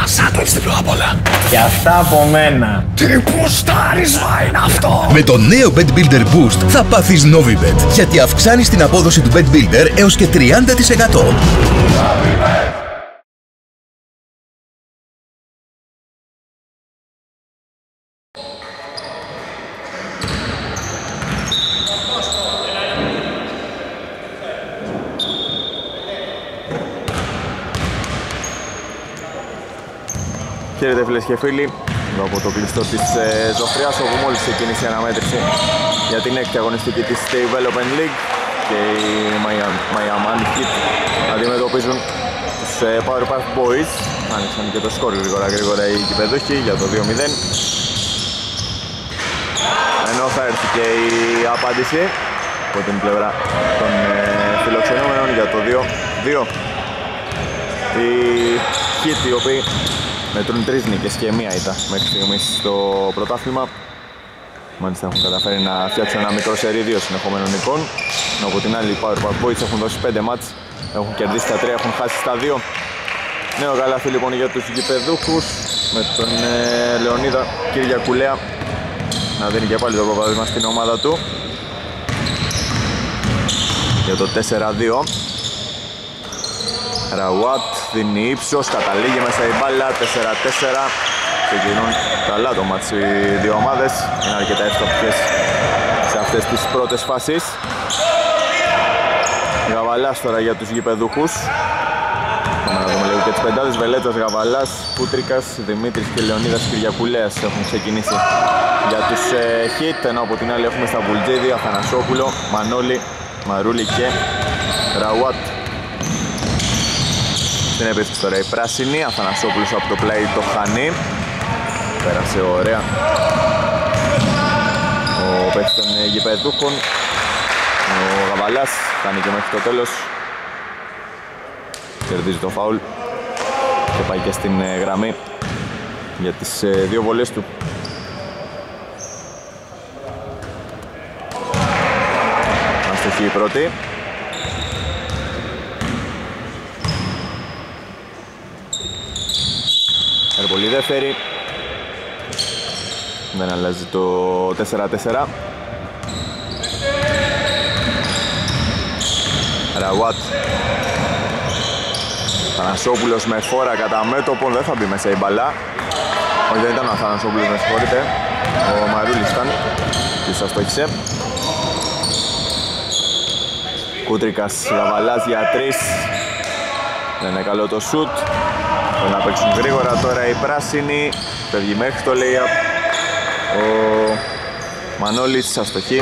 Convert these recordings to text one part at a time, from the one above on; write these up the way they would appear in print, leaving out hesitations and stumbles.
Σαν το έτσι πρώτα απ' όλα. Και αυτά από μένα. Τι πουστάρισμα είναι αυτό! Με το νέο Bet Builder Boost θα πάθεις Novibet, γιατί αυξάνεις την απόδοση του Bet Builder έως και 30%. Χαίρετε φίλες και φίλοι, εδώ από το κλειστό της Ζωφριάς, όπου μόλις ξεκίνησε η αναμέτρηση για την έκτη αγωνιστική της Development League και οι Miami Heat αντιμετωπίζουν τους Powerpuff Boys. Άνοιξαν και το σκορ γρήγορα οι κυπεδούχοι για το 2-0, ενώ θα έρθει και η απάντηση από την πλευρά των φιλοξενούμενων για το 2-2. Οι Heat, οι οποίοι μετρούν 3 νίκες και 1 ήττα μέχρι στιγμής στο πρωτάθλημα. Μάλιστα έχουν καταφέρει να φτιάξουν ένα μικρό σερί 2 συνεχόμενων νικών. Ενώ από την άλλη οι Powerpuff Boys έχουν δώσει 5 μάτς, έχουν κερδίσει τα 3, έχουν χάσει τα 2. Νέο καλάθι λοιπόν για τους γηπεδούχους, με τον Λεωνίδα Κυριακουλέα να δίνει και πάλι το προβάδισμα στην ομάδα του για το 4-2. Ραουάτ δίνει ύψος, καταλήγει μέσα η μπάλα, 4-4. Ξεκινούν καλά το μάτς οι δύο ομάδες, είναι αρκετά εύστοχες σε αυτές τις πρώτες φάσεις. Γαβαλάς τώρα για τους γηπεδούχους. Πάμε να δούμε λίγο και τις πεντάδες. Βελέτας, Γαβαλάς, Πούτρικας, Δημήτρης και Λεωνίδας Κυριακουλέας έχουν ξεκινήσει για τους Hit, ενώ από την άλλη έχουμε Σταμπουλτζίδη, Αθανασόπουλο, Μανώλη, Μαρούλη και Ραουάτ. Στην επίθεση τώρα η πράσινη, Αθανασόπουλος από το play το χάνει. Πέρασε ωραία ο παίκτης των γηπεδούχων. Ο Γαβαλάς κάνει και μέχρι το τέλος. Κερδίζει το φάουλ και πάει και στην γραμμή για τις δύο βολές του. Αστοχή η πρώτη. Πολύ δεύτερη. Δεν αλλάζει το 4-4. Ραουάτ. Θανασόπουλος με φόρα κατά μέτωπο, δεν θα μπει μέσα η μπαλά. Όχι, δεν ήταν ο Θανασόπουλος, με συγχωρείτε. Ο Μαρούλης ήταν και σας αστόχισε. Κούτρικας, Γαβαλάς για 3. Δεν είναι καλό το σουτ. Θέλουν να παίξουν γρήγορα τώρα οι πράσινοι. Φεύγει μέχρι το lay-up ο Μανώλης, αστοχή.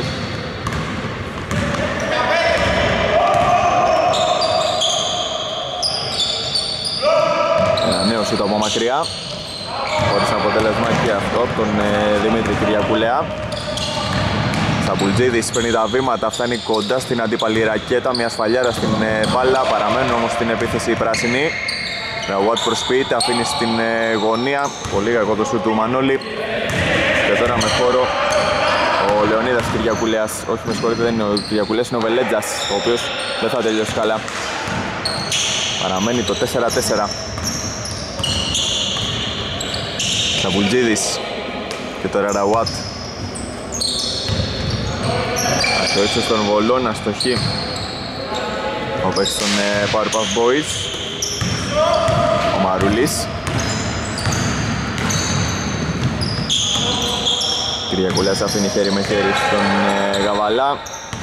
Ένα νέο σουτ από μακριά, χωρίς αποτέλεσμα και αυτό από τον Δημήτρη Κυριακουλέα. Σταμπουλτζίδης παίρνει τα βήματα, φτάνει κοντά στην αντίπαλη ρακέτα, μια σφαλιάρα στην μπάλα, παραμένουν όμως στην επίθεση οι πράσινοι. Ραουάτ προσποιείται, αφήνει στην γωνία, πολύ κακό το σουτ του Μανώλη. Και τώρα με χώρο ο Λεωνίδας Κυριακουλέας, όχι με συγχωρείτε, δεν είναι ο Κυριακουλέας, είναι ο Βελέτζας, ο οποίος δεν θα τελειώσει καλά. Παραμένει το 4-4. Σταμπουλτζίδης και τώρα Ραουάτ. Στο ύψος των βολών, αστοχή ο παίκτης των Powerpuff Boys, ο Μαρούλης. Κυριακουλέας αφήνει χέρι με χέρι στον Γαβαλά.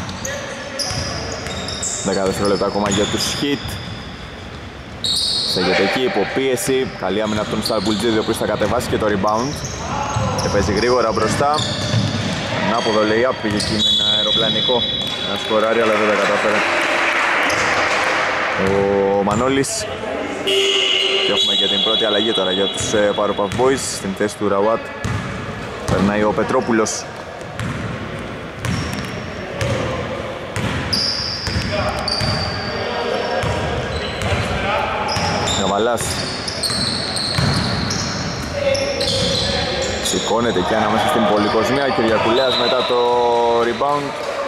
10 δευτερόλεπτα ακόμα για τους Hit. Στέγεται εκεί, υποπίεση. Καλή άμυνα από τον Σταμπουλτζίδη, ο οποίος θα κατεβάσει και το rebound και παίζει γρήγορα μπροστά. Ανάποδο lay-up, πήγε εκεί με ένα αεροπλανικό να σκοράρει, αλλά δεν τα κατάφερε ο Μανώλης. Και έχουμε και την πρώτη αλλαγή τώρα για τους Powerpuff Boys. Στην θέση του Ραουάτ περνάει ο Πετρόπουλος. Γαβαλάς σηκώνεται και ανάμεσα στην πολυκοσμία. Κυριακουλέας μετά το rebound.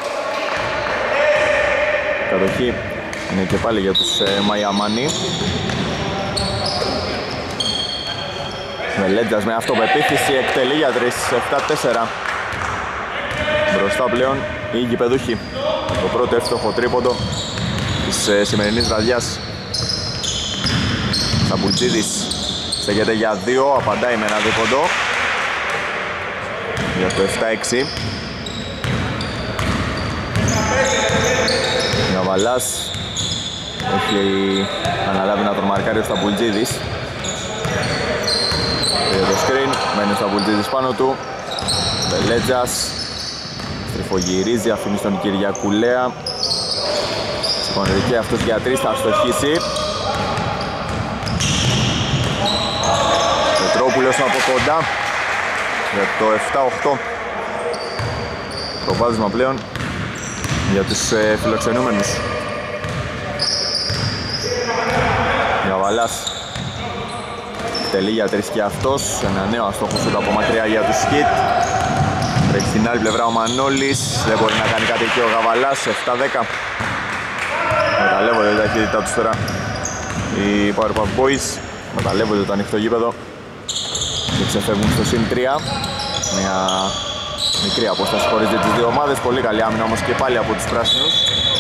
Κατοχή είναι και πάλι για τους Μαϊαμάνι. Βελέτζας με αυτοπεποίθηση εκτελεί για 3, 7-4. Μπροστά πλέον οι γηπεδούχοι. Το πρώτο εύστοχο τρίποντο της σημερινής βραδιάς. Σαμπουλτζίδης στέκεται για 2, απαντάει με ένα δίποντο για το 7-6. Γαβαλάς έχει αναλάβει να τον μαρκάρει ο Σταμπουλτζίδης. Πήρε το screen, μένει ο Σταμπουλτζίδης πάνω του. Βελέτζας στριφογυρίζει, αφήνει στον Κυριακουλέα. Σηκώνεται και αυτός για 3, θα αστοχίσει. Πετρόπουλος από κοντά για το 7-8. Προβάδισμα πλέον για τους φιλοξενούμενους. Γαβαλάς τελεί για 3 και αυτός. Ένα νέο αστόχο σούτ από μακριά για τους Χιτ. Τρέχει στην άλλη πλευρά ο Μανώλης. Δεν μπορεί να κάνει κάτι εκεί ο Γαβαλάς. 7-10. Μεταλλεύονται η ταχύτητά τους τώρα οι Powerpuff Boys. Μεταλλεύονται το ανοιχτό γήπεδο και ξεφεύγουν στο συν 3. Μια μικρή απόσταση χωρίζει τις δύο ομάδες. Πολύ καλή άμυνα όμως και πάλι από τους πράσινους.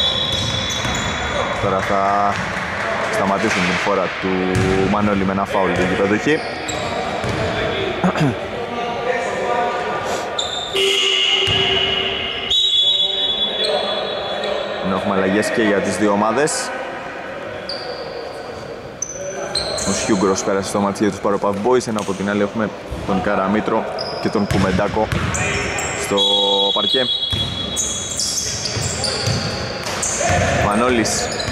Τώρα θα σταματήσουν την φορά του Μανώλη με ένα φάουλ του γηπεδούχη. Έχουμε αλλαγές και για τις δύο ομάδες. Ο Σιούγκρος πέρασε στο μάτι για τους Powerpuff Boys, ενώ από την άλλη έχουμε τον Καραμήτρο και τον Κουμεντάκο στο παρκέ. Μανώλης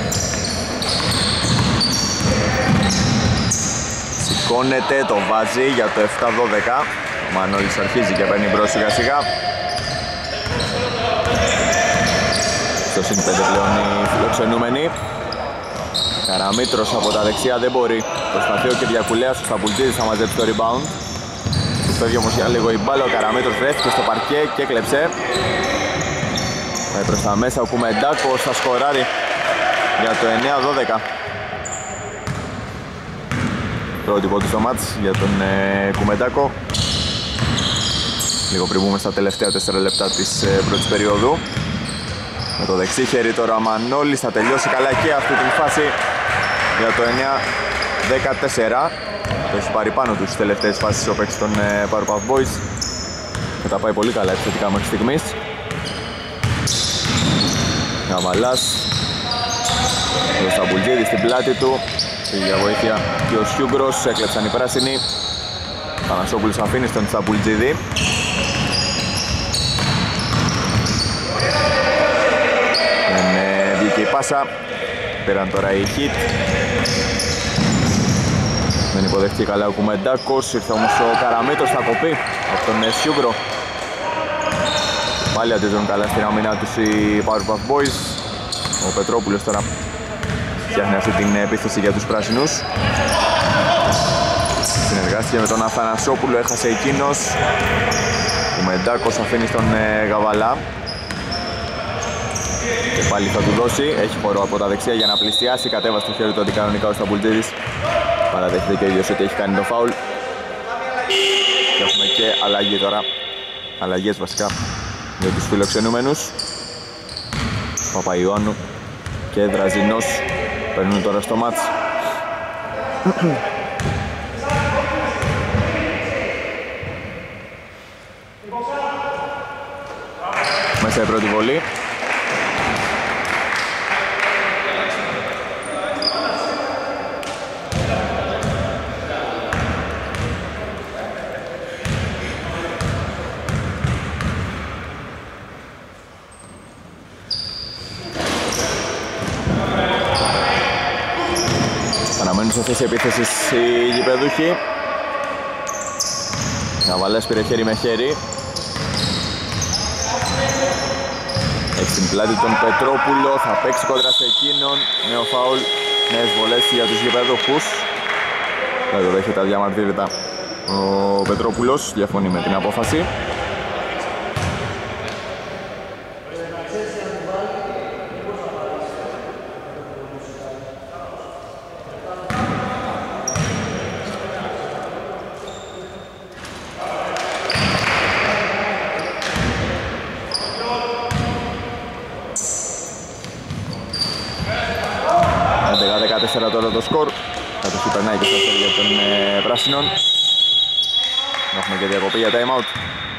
σηκώνεται, το βάζει για το 7-12. Ο Μανώλης αρχίζει και παίρνει μπρος σιγά σιγά. Στο συν 5 πλέον οι φιλοξενούμενοι. Καραμήτρος από τα δεξιά δεν μπορεί. Προσπαθεί ο Κυριακουλέας, ο Σταμπουλτζίδης θα μαζέψει το rebound. Του φεύγει όμως για λίγο η μπάλα, ο Καραμήτρος βρέθηκε στο παρκέ και έκλεψε. Πάει προς τα μέσα ο Κουμεντάκος, θα σκοράρει για το 9-12. Πρότυπο του στο μάτς για τον Κουμεντάκο. Λίγο πριν μπούμε στα τελευταία 4 λεπτά της πρώτης περίοδου. Με το δεξί χέρι τώρα ο Μανώλης θα τελειώσει καλά και αυτή την φάση για το 9-14. Το έχει πάρει πάνω τους τελευταίες φάσεις ο παίκτης των Powerpuff Boys και τα πάει πολύ καλά επιθετικά μέχρι στιγμής. Γαβαλάς, ο Σταμπουλτζίδης στην πλάτη του, πήγε για βοήθεια και ο Σιούγκρος, έκλεψαν οι πράσινοι. Θανασόπουλος αφήνει στον Σταμπουλτζίδη. Βγήκε η πάσα, πήραν τώρα οι Hit. Δεν υποδεχτεί καλά ο Κουμεντάκος, ήρθε όμως ο Καραμήτος, θα κοπεί από τον Σιούγκρο. Πάλι αντίζουν καλά στην άμυνα τους οι Powerpuff Boys. Ο Πετρόπουλος τώρα φτιάχνει αυτή την επίθεση για τους πράσινους. Συνεργάστηκε με τον Αθανασόπουλο, έχασε εκείνος. Ο Κουμεντάκος αφήνει στον Γαβαλά. Και πάλι θα του δώσει, έχει χώρο από τα δεξιά για να πλησιάσει, κατέβασε το χέρι του αντικανονικά ο Σταμπουλτζίδης. Παραδέχεται και ο ίδιος ότι έχει κάνει το φάουλ. Και έχουμε και αλλαγή τώρα, αλλαγές βασικά για τους φιλοξενούμενους. Παπαϊωάννου και Δραζινός παίρνουν τώρα στο μάτς. Μέσα η πρώτη βολή. Αναμένουν σε θέση επίθεσης οι γηπεδούχοι. Γαβαλάς πήρε χέρι με χέρι. Έχει την πλάτη τον Πετρόπουλο, θα παίξει κόντρα σε εκείνον. Νέο φάουλ, νέες βολές για τους γηπεδούχους. Δεν το δέχεται αδιαμαρτύρητα ο Πετρόπουλος, διαφωνεί με την απόφαση. κατοχή περνάει και στα χέρια των πράσινων. Έχουμε και διακοπή για time out.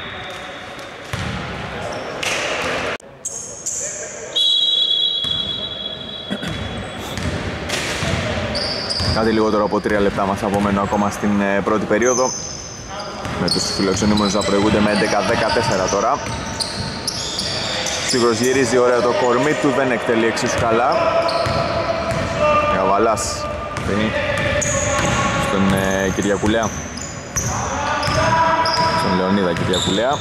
Κάτι λιγότερο από 3 λεπτά μας απομένουν ακόμα στην πρώτη περίοδο, με τους φιλοξενούμενους να προηγούνται με 11-14 τώρα. Σίγουρος γυρίζει ωραία το κορμί του, δεν εκτελεί εξίσου καλά. Γαβαλάς δίνει στον Κυριακουλέα, στον Λεωνίδα Κυριακουλέα.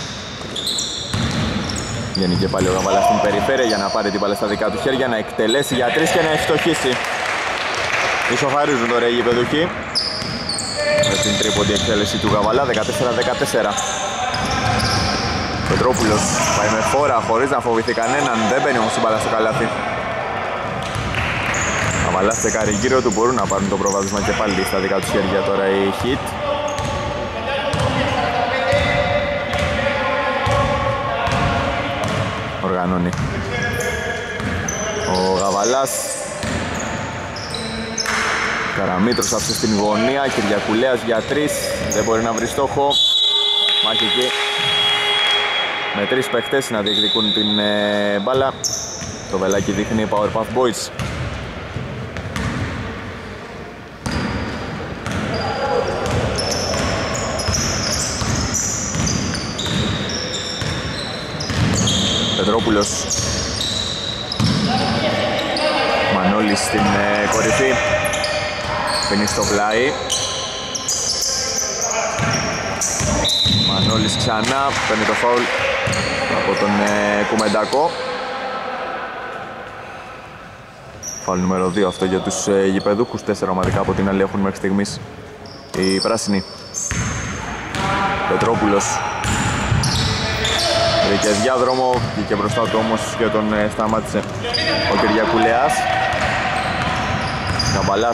Βγαίνει και πάλι ο Γαβαλάς στην περιφέρεια για να πάρει την μπάλα στα δικά του χέρια, να εκτελέσει για 3 και να ευστοχίσει. Ισοφαρίζουν τώρα οι γηπεδούχοι με την τρίποντη εκτέλεση του Γαβαλά, 14-14. Πετρόπουλος πάει με φόρα χωρίς να φοβηθεί κανέναν, δεν μπαίνει όμως η μπάλα στο καλάθι. Γαβαλάς τσεκάρει γύρω του, μπορούν να πάρουν το προβάδισμα και πάλι στα δικά τους χέρια τώρα η Hit. Οργανώνει ο Γαβαλάς. Καραμήτρος άφησε στην γωνία, Κυριακουλέας για 3, δεν μπορεί να βρει στόχο. Μάχη εκεί με 3 παίχτες να διεκδικούν την μπάλα. Το βελάκι δείχνει Powerpuff Boys. Πετρόπουλος, Μανώλης στην κορυφή. Πίνει στο πλάι. Μανώλης ξανά, παίρνει το φάουλ από τον Κουμεντάκο. Φάουλ νούμερο 2 αυτό για τους γηπεδούχους, 4 ομαδικά από την άλλη έχουν μέχρι στιγμής οι πράσινοι. Πετρόπουλος βρήκε διάδρομο, βγήκε μπροστά του όμως και τον σταμάτησε ο Κυριακουλέας. Γαβαλάς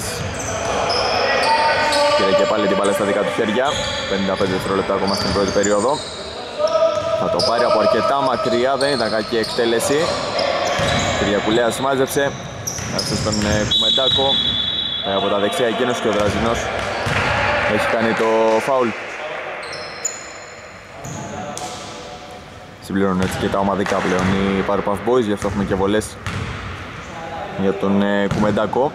πήρε και πάλι την μπάλα στα δικά του χέρια, 55 δευτερόλεπτα ακόμα στην πρώτη περίοδο. Θα το πάρει από αρκετά μακριά, δεν ήταν κακή εκτέλεση. Κυριακουλέας μάζεψε, έφτασε στον Κουμεντάκο. Από τα δεξιά εκείνος και ο Δραζινός έχει κάνει το φάουλ. Συμπληρώνουν έτσι και τα ομαδικά πλέον οι Powerpuff Boys, γι' αυτό έχουμε και βολές για τον Κουμεντάκο.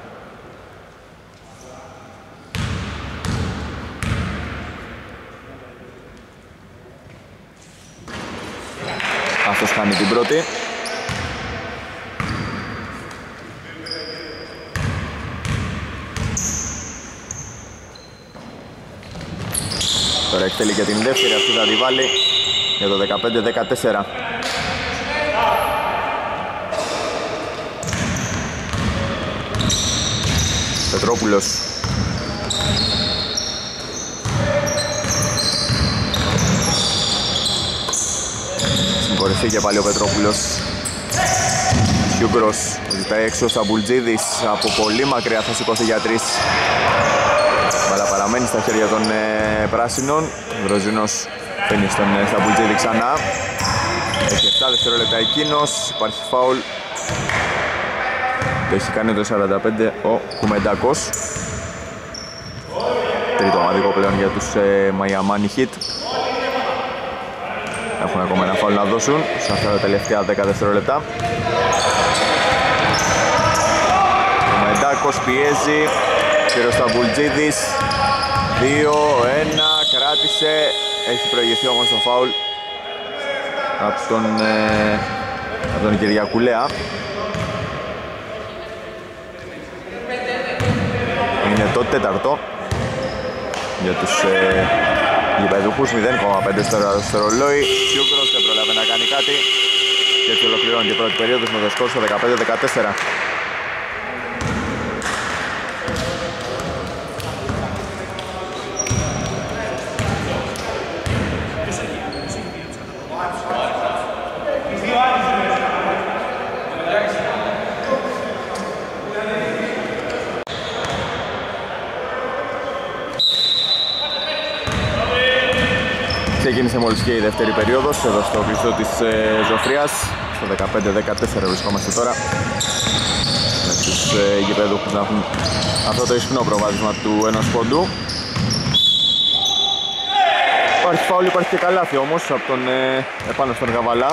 Αυτός κάνει την πρώτη. Τώρα εκτελεί και την δεύτερη, αυτή θα τη βάλει για το 15-14. Πετρόπουλος. Κορυφή και πάλι ο Πετρόπουλος. Χιούγκρος ζητάει έξω στα Μπουλτζίδης, από πολύ μακριά θα σηκωθεί για 3. Μπάλα παραμένει στα χέρια των πράσινων. Δροζινός παίρνει στον Σταμπουλτζίδη ξανά. Έχει 7 δευτερόλεπτα εκείνος, υπάρχει φάουλ. Το έχει κάνει το 45 ο Κουμεντάκος. Τρίτο ομαδικό πλέον για τους Μαϊαμάνι Hit. Έχουν ακόμα ένα φάουλ να δώσουν σε αυτά τα τελευταία 10 δευτερόλεπτα. Ο Μεντάκος πιέζει, κύριος Σταμπουλτζίδης, 2-1, κράτησε, έχει προηγηθεί όμως το φάουλ από τον Κυριακουλέα. Είναι το τέταρτο για τους γηπεδούχους, 0,5 στο ρολόι. Σιούγκρος δεν προλάβει να κάνει κάτι και έτσι ολοκληρώνει την πρώτη περίοδος με το σκορ στο 15-14. Ξεκίνησε μόλις και η δεύτερη περίοδος εδώ στο κλειστό της Ζωφρίας. Στο 15-14 βρισκόμαστε τώρα. Με τους γηπεδούχους να έχουν αυτό το ισχνό προβάδισμα του ενός πόντου. Υπάρχει φάουλ, υπάρχει και καλάθι όμως από τον επάνω στον Γαβαλά.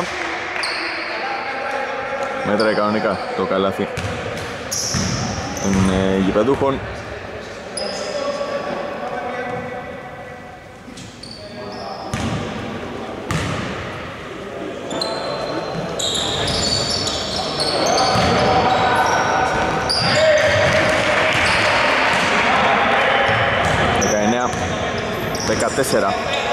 Μέτραγε κανονικά το καλάθι των γηπεδούχων. Τέσσερα.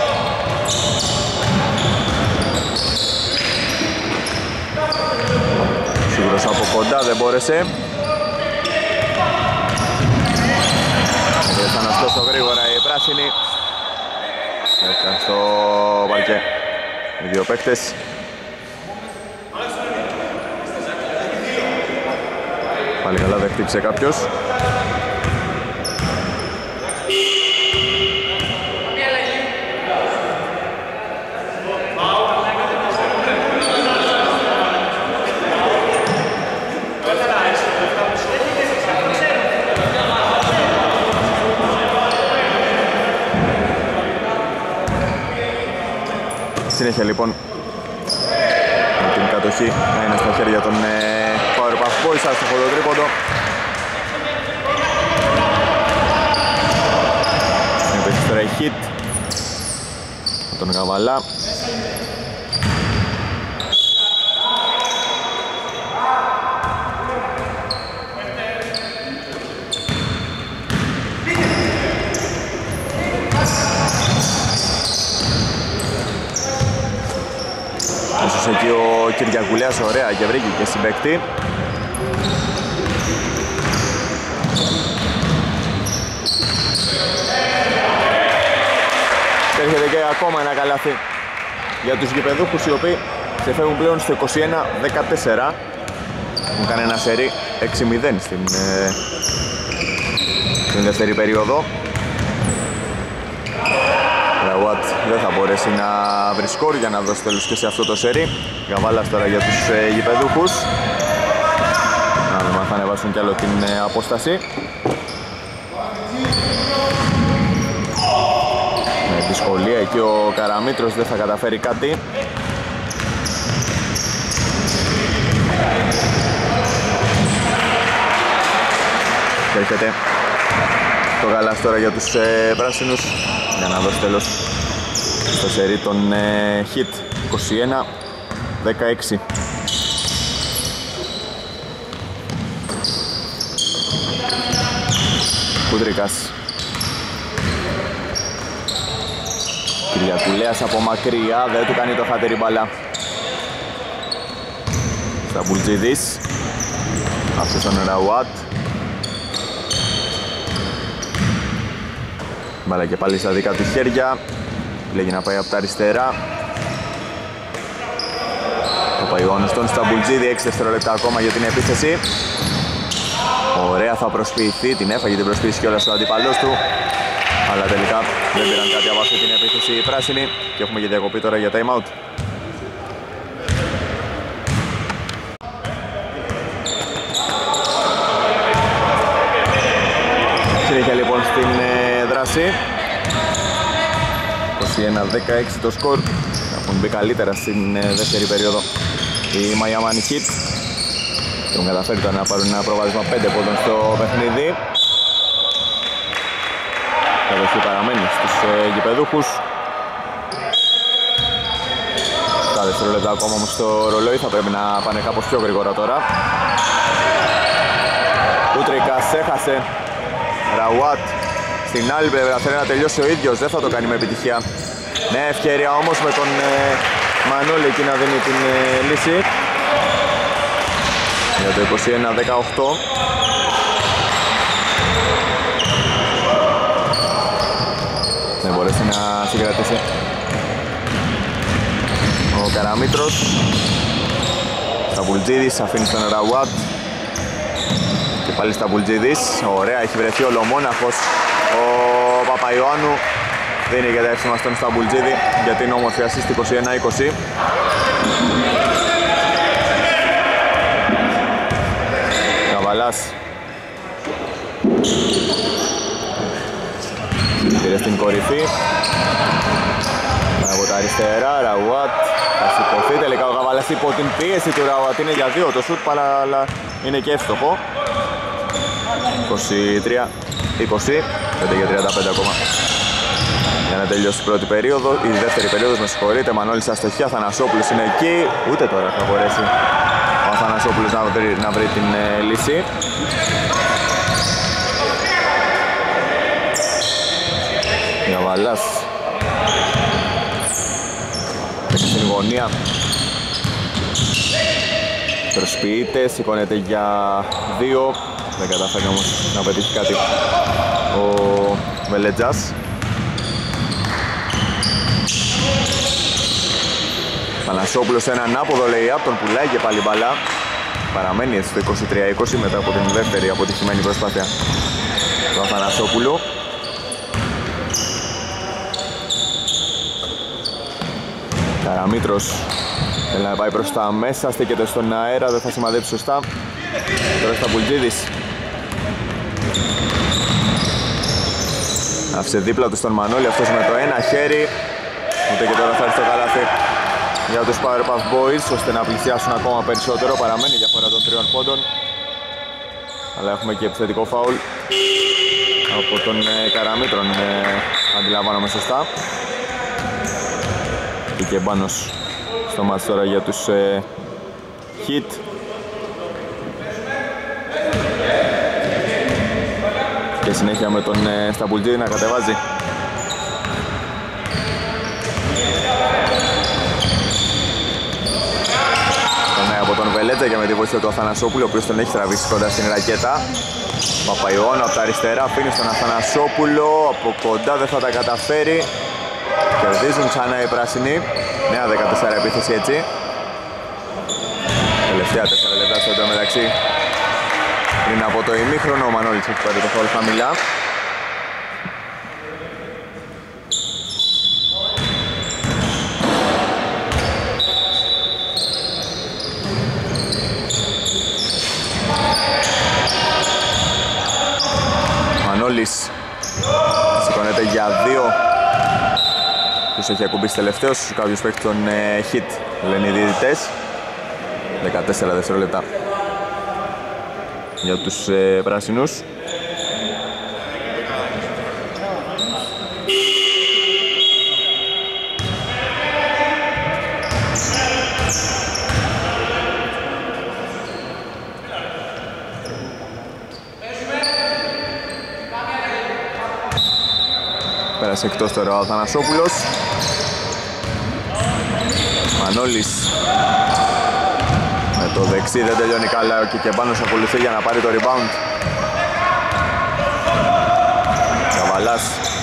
Σίγουρος από κοντά, δεν μπόρεσε. Ήρθαν ωστόσο γρήγορα οι πράσινοι. Έφτασαν στο παρκέ οι δύο παίκτες. Πάλι καλά δεν χτύπησε κάποιος. Συνέχεια λοιπόν με την κατοχή να είναι στα χέρια των Powerpuff Boys, άστοχο το τρίποντο. Επέστησε τώρα η hit με τον Γαβαλά. Ίσως εκεί ο Κυριακουλέας ωραία και βρήκε και συμπαίκτη. Έρχεται και ακόμα ένα καλάθι για τους γηπεδούχους, οι οποίοι ξεφεύγουν πλέον στο 21-14. Μου κάνει ένα σερί 6-0 στην δεύτερη περίοδο. Ραουάτ δεν θα μπορέσει να βρει σκορ για να δώσει τέλος και σε αυτό το σερί. Γαβάλας τώρα για τους γηπεδούχους. Να δούμε αν θα ανεβάσουν κι άλλο την απόσταση. Με δυσκολία εκεί ο Καραμήτρος δεν θα καταφέρει κάτι. Και έρχεται το γαλάς τώρα για τους πράσινους για να δώσει τέλος στο σερί των hit 21-16. Κούτρικας. Κυριακουλέας από μακριά, δεν του κάνει το χατέρι μπαλά. Σταμπουλτζίδης. Αυτός τον Ραουάτ. Μπάλα και πάλι στα δικά του χέρια. Λέγει να πάει από τα αριστερά. Το Παϊγόνος στον Σταμπουλτζίδη, 6 δευτερόλεπτα ακόμα για την επίθεση. Ωραία, θα προσποιηθεί, την έφαγε την προσποίηση κιόλας ο αντίπαλός του. Αλλά τελικά δεν πήραν κάτι από αυτή την επίθεση οι πράσινοι. Και έχουμε και διακοπή τώρα για time out. Συνέχεια λοιπόν στην δράση. 21-16 το σκορ. Έχουν μπει καλύτερα στην δεύτερη περίοδο οι Miami Heat. Έχουν καταφέρει τώρα να πάρουν ένα προβάδισμα 5 πόντων στο παιχνίδι. Η κατοχή παραμένει στους γηπεδούχους. Τα δευτερόλεπτα ακόμα όμως στο ρολόι, θα πρέπει να πάνε κάπως πιο γρήγορα τώρα. Κούτρικας έχασε. Ραουάτ στην άλλη πλευρά θέλει να τελειώσει ο ίδιος, δεν θα το κάνει με επιτυχία. Νέα ευκαιρία όμως με τον Μανώλη εκεί να δίνει την λύση για το 21-18. Δεν μπορέσει να συγκρατήσει ο Καραμήτρος. Σταμπουλτζίδης αφήνει στον Ραουάτ. Και πάλι Σταμπουλτζίδης. Ωραία, έχει βρεθεί ολομόναχος ο Παπαϊωάννου. Δίνει και τα εύσημα στον Σταμπουλτζίδη για την όμορφη ασίστ 21-20. Καβαλάς. Πήρε στην κορυφή. Από τα αριστερά, Ραουάτ θα σηκωθεί. Τελικά ο Καβαλάς υπό την πίεση του Ραουάτ. Είναι για 2 το σουτ, αλλά είναι και εύστοχο. 23-20, 5 για 35 ακόμα. Για να τελειώσει η πρώτη περίοδο, η δεύτερη περίοδος, με συγχωρείτε. Μανώλης αστοχή, Αθανασόπουλος είναι εκεί. Ούτε τώρα θα μπορέσει ο Αθανασόπουλος να βρει την λύση. Γαβαλάς. Έχει στην γωνία. Προσποιείται, σηκώνεται για 2. Δεν καταφέρει όμως να πετύχει κάτι ο Μελετζάς. Πανασόπουλος ένα ανάποδο lay-up, τον πουλάει και πάλι μπαλά. Παραμένει έτσι το 23-20 μετά από την δεύτερη αποτυχημένη προσπάθεια του Αθανασόπουλου. Καραμήτρος θέλει να πάει προς τα μέσα, στέκεται στον αέρα, δεν θα σημαδέψει σωστά. Τώρα Σταμπουλτζίδης. Άφησε δίπλα του στον Μανώλη, αυτός με το ένα χέρι. Ούτε και τώρα θα έρθει το καλάθι για τους Powerpuff Boys, ώστε να πλησιάσουν ακόμα περισσότερο. Παραμένει η διαφορά των 3 πόντων. Αλλά έχουμε και επιθετικό φάουλ από τον Καραμήτρον, αντιλαμβάνομαι σωστά. Μπήκε μπάνος στο μάτς τώρα για τους Heat. Και συνέχεια με τον Σταμπουλτζίδη να κατεβάζει. Από τον Βελέτζα και με τη βοήθεια του Αθανασόπουλου, ο οποίος τον έχει τραβήσει κοντά στην ρακέτα. Παπαϊωάννου από τα αριστερά αφήνει στον Αθανασόπουλο, από κοντά δεν θα τα καταφέρει. Κερδίζουν ξανά οι πράσινοι. Νέα 14 επίθεση έτσι. Τελευταία 4 λεπτά στο εντωμεταξύ. Πριν από το ημίχρονο ο Μανώλης έχει πάρει το φάουλ χαμηλά. Μανώλης σηκώνεται για 2. Τους έχει ακουμπήσει τελευταίος, κάποιος παίξει τον hit, λένε οι διαιτητές. 14 δευτερόλεπτα για τους πράσινους. Πέρασε εκτός τώρα ο Αθανασόπουλος. Μανώλης με το δεξί δεν τελειώνει καλά, ο Κικεμπάνος ακολουθεί για να πάρει το rebound. Καβαλάς.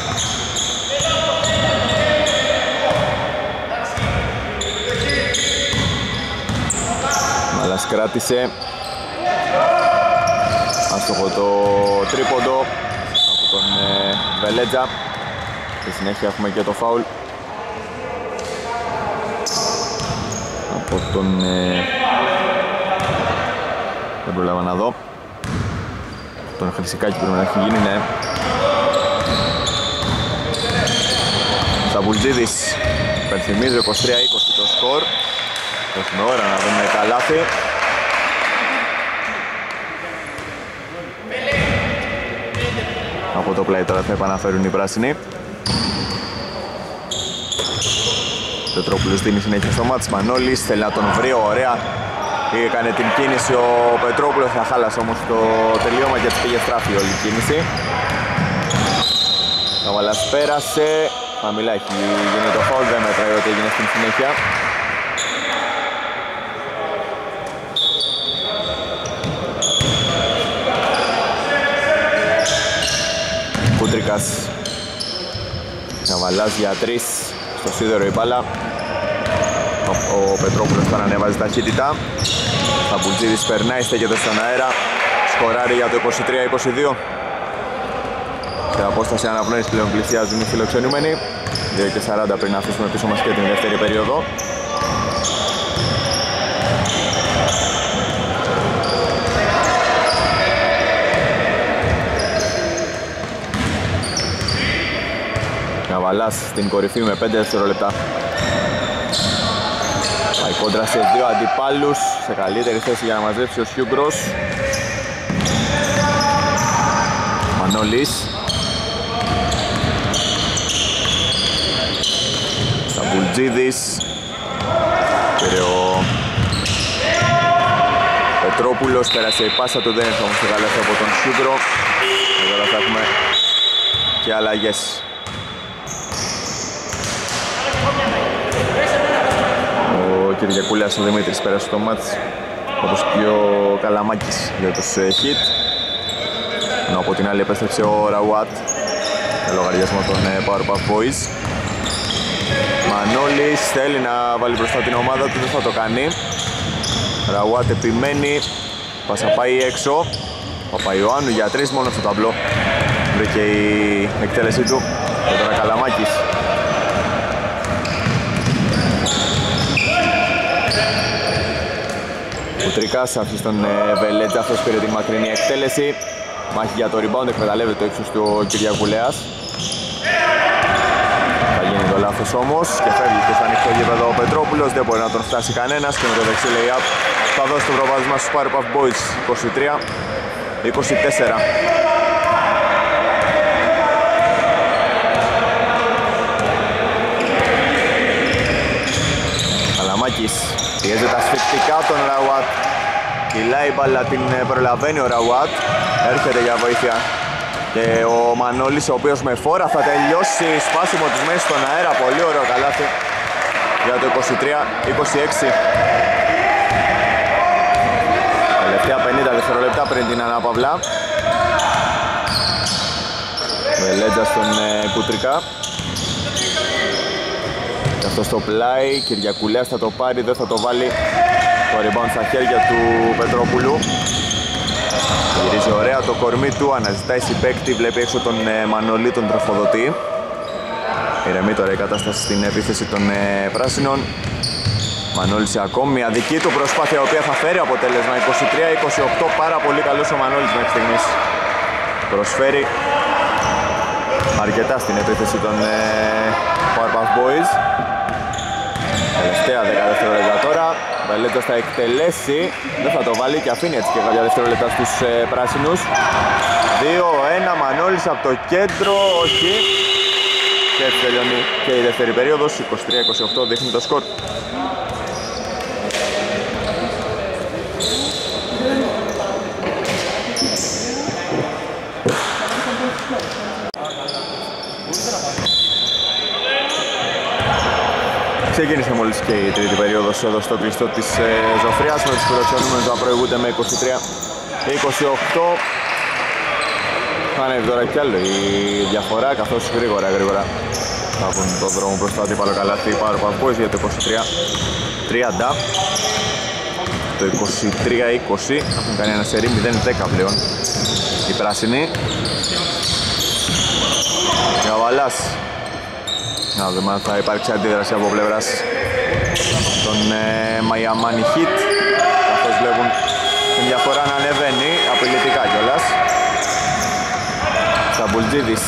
Μαλάς κράτησε. Άστοχο το τρίποντο από τον Βελέτζα. Στη συνέχεια έχουμε και το φάουλ από τον... δεν προλάβα να δω. Τον Χρυσικάκη πρέπει να έχει γίνει, ναι. Σταμπουλτζίδης υπενθυμίζει 23-20 το σκορ. Έχουμε ώρα να δούμε καλάθι. Από το play τώρα θα επαναφέρουν οι πράσινοι. Πετρόπουλος δίνει συνέχεια στο μάτς. Μανώλης θέλει να τον βρει, ωραία. Έκανε την κίνηση ο Πετρόπουλος, θα χάλασε όμως το τελείωμα γιατί πήγε στράφη όλη η κίνηση. Καβαλάς πέρασε, χαμηλά έχει γίνει το φάουλ, δεν μετράει ότι έγινε στην συνέχεια. Κούτρικας. Καβαλάς για 3. Στο σίδερο η μπάλα. Ο Πετρόπουλος τώρα ανέβάζει ταχύτητα. Σταμπουλτζίδης περνάει, στέκεται στον αέρα. Σκοράρει για το 23-22. Σε απόσταση αναπνοής πλέον πλησιάζουν οι φιλοξενούμενοι. 2:40 πριν αφήσουμε πίσω μας και την δεύτερη περίοδο. Καβαλάς στην κορυφή με 5 δευτερόλεπτα. Πάει κόντρα σε δύο αντιπάλους, σε καλύτερη θέση για να μαζέψει ο Σιούγκρος. Μανώλης. Σταμπουλτζίδης. Πήρε ο Πετρόπουλος, πέρασε η πάσα του, δεν έρθει όμως το καλάθι από τον Σιούγκρο. Και τώρα θα έχουμε και αλλαγές. Ο Κυριακούλιας ο Δημήτρης πέρασε το μάτς, όπως και ο Καλαμάκης για τους hit. Ενώ από την άλλη επέστρεψε ο Ραουάτ με λογαριασμό των Powerpuff Boys. Μανώλης θέλει να βάλει μπροστά την ομάδα του, δεν θα το κάνει. Ραουάτ επιμένει, πάσα πάει έξω. Παπαϊωάννου για 3 μόνο στο ταμπλό. Βρήκε η εκτέλεσή του. Και τώρα Καλαμάκης. Κουτρικάς αφήσει στον Βελέτζα, αυτός πήρε την μακρινή εκτέλεση. Μάχη για το rebound, εκμεταλλεύεται το ύψος του ο Κυριακουλέας. Θα γίνει το λάθος όμως και φεύγει και στο ανοιχτό γήπεδο ο Πετρόπουλος. Δεν μπορεί να τον φτάσει κανένας και με το δεξί lay-up θα δώσει το προβάδισμα στους Powerpuff Boys 23-24. Καλαμάκης πιέζεται ασφυκτικά τον Ραουάτ. Κυλάει η μπάλα, την προλαβαίνει ο Ραουάτ. Έρχεται για βοήθεια και ο Μανώλης, ο οποίος με φόρα θα τελειώσει σπάσιμο της μέσης στον αέρα. Πολύ ωραίο καλάθι για το 23-26. Τελευταία 50 δευτερόλεπτα πριν την ανάπαυλα. Βελέτζα στον Κουτρικά. Και αυτό στο πλάι, Κυριακουλέας θα το πάρει, δεν θα το βάλει. Το rebound στα χέρια του Πετρόπουλου. Γυρίζει ωραία το κορμί του, αναζητάει συμπαίκτη, βλέπει έξω τον Μανολή, τον τροφοδοτή. Ηρεμεί τώρα η κατάσταση στην επίθεση των πράσινων. Μανώλης σε ακόμη μια δική του προσπάθεια, η οποία θα φέρει αποτέλεσμα. 23-28, πάρα πολύ καλός ο Μανώλης μέχρι στιγμής. Προσφέρει αρκετά στην επίθεση των Powerpuff Boys. Τελευταία 10 δευτερόλεπτα τώρα. Βελέτος θα εκτελέσει, δεν θα το βάλει και αφήνει έτσι και κάποια δευτερόλεπτα στους πράσινους. 2-1 Μανώλης από το κέντρο, όχι. Και έτσι τελειώνει και η δεύτερη περίοδος. 23-28 δείχνει το σκορ. Ξεκίνησε μόλις και η τρίτη περίοδος εδώ στο κλειστό της Ζωφρίας, με τους φιλοξενούμενους να προηγούνται με 23-28. Θα ανέβει τώρα κι άλλο η διαφορά, καθώς γρήγορα θα έχουν τον δρόμο προς το αντίπαλο καλάθι οι Powerpuff Boys για το 23-30. Το 23-20 έχουν κάνει ένα σερί 0-10 πλέον οι πράσινοι. Καβαλάς. Να δούμε αν θα υπάρξει αντίδραση από πλευράς των Miami Heat, καθώς βλέπουν την διαφορά να ανεβαίνει απειλητικά κιόλας. Σταμπουλτζίδης.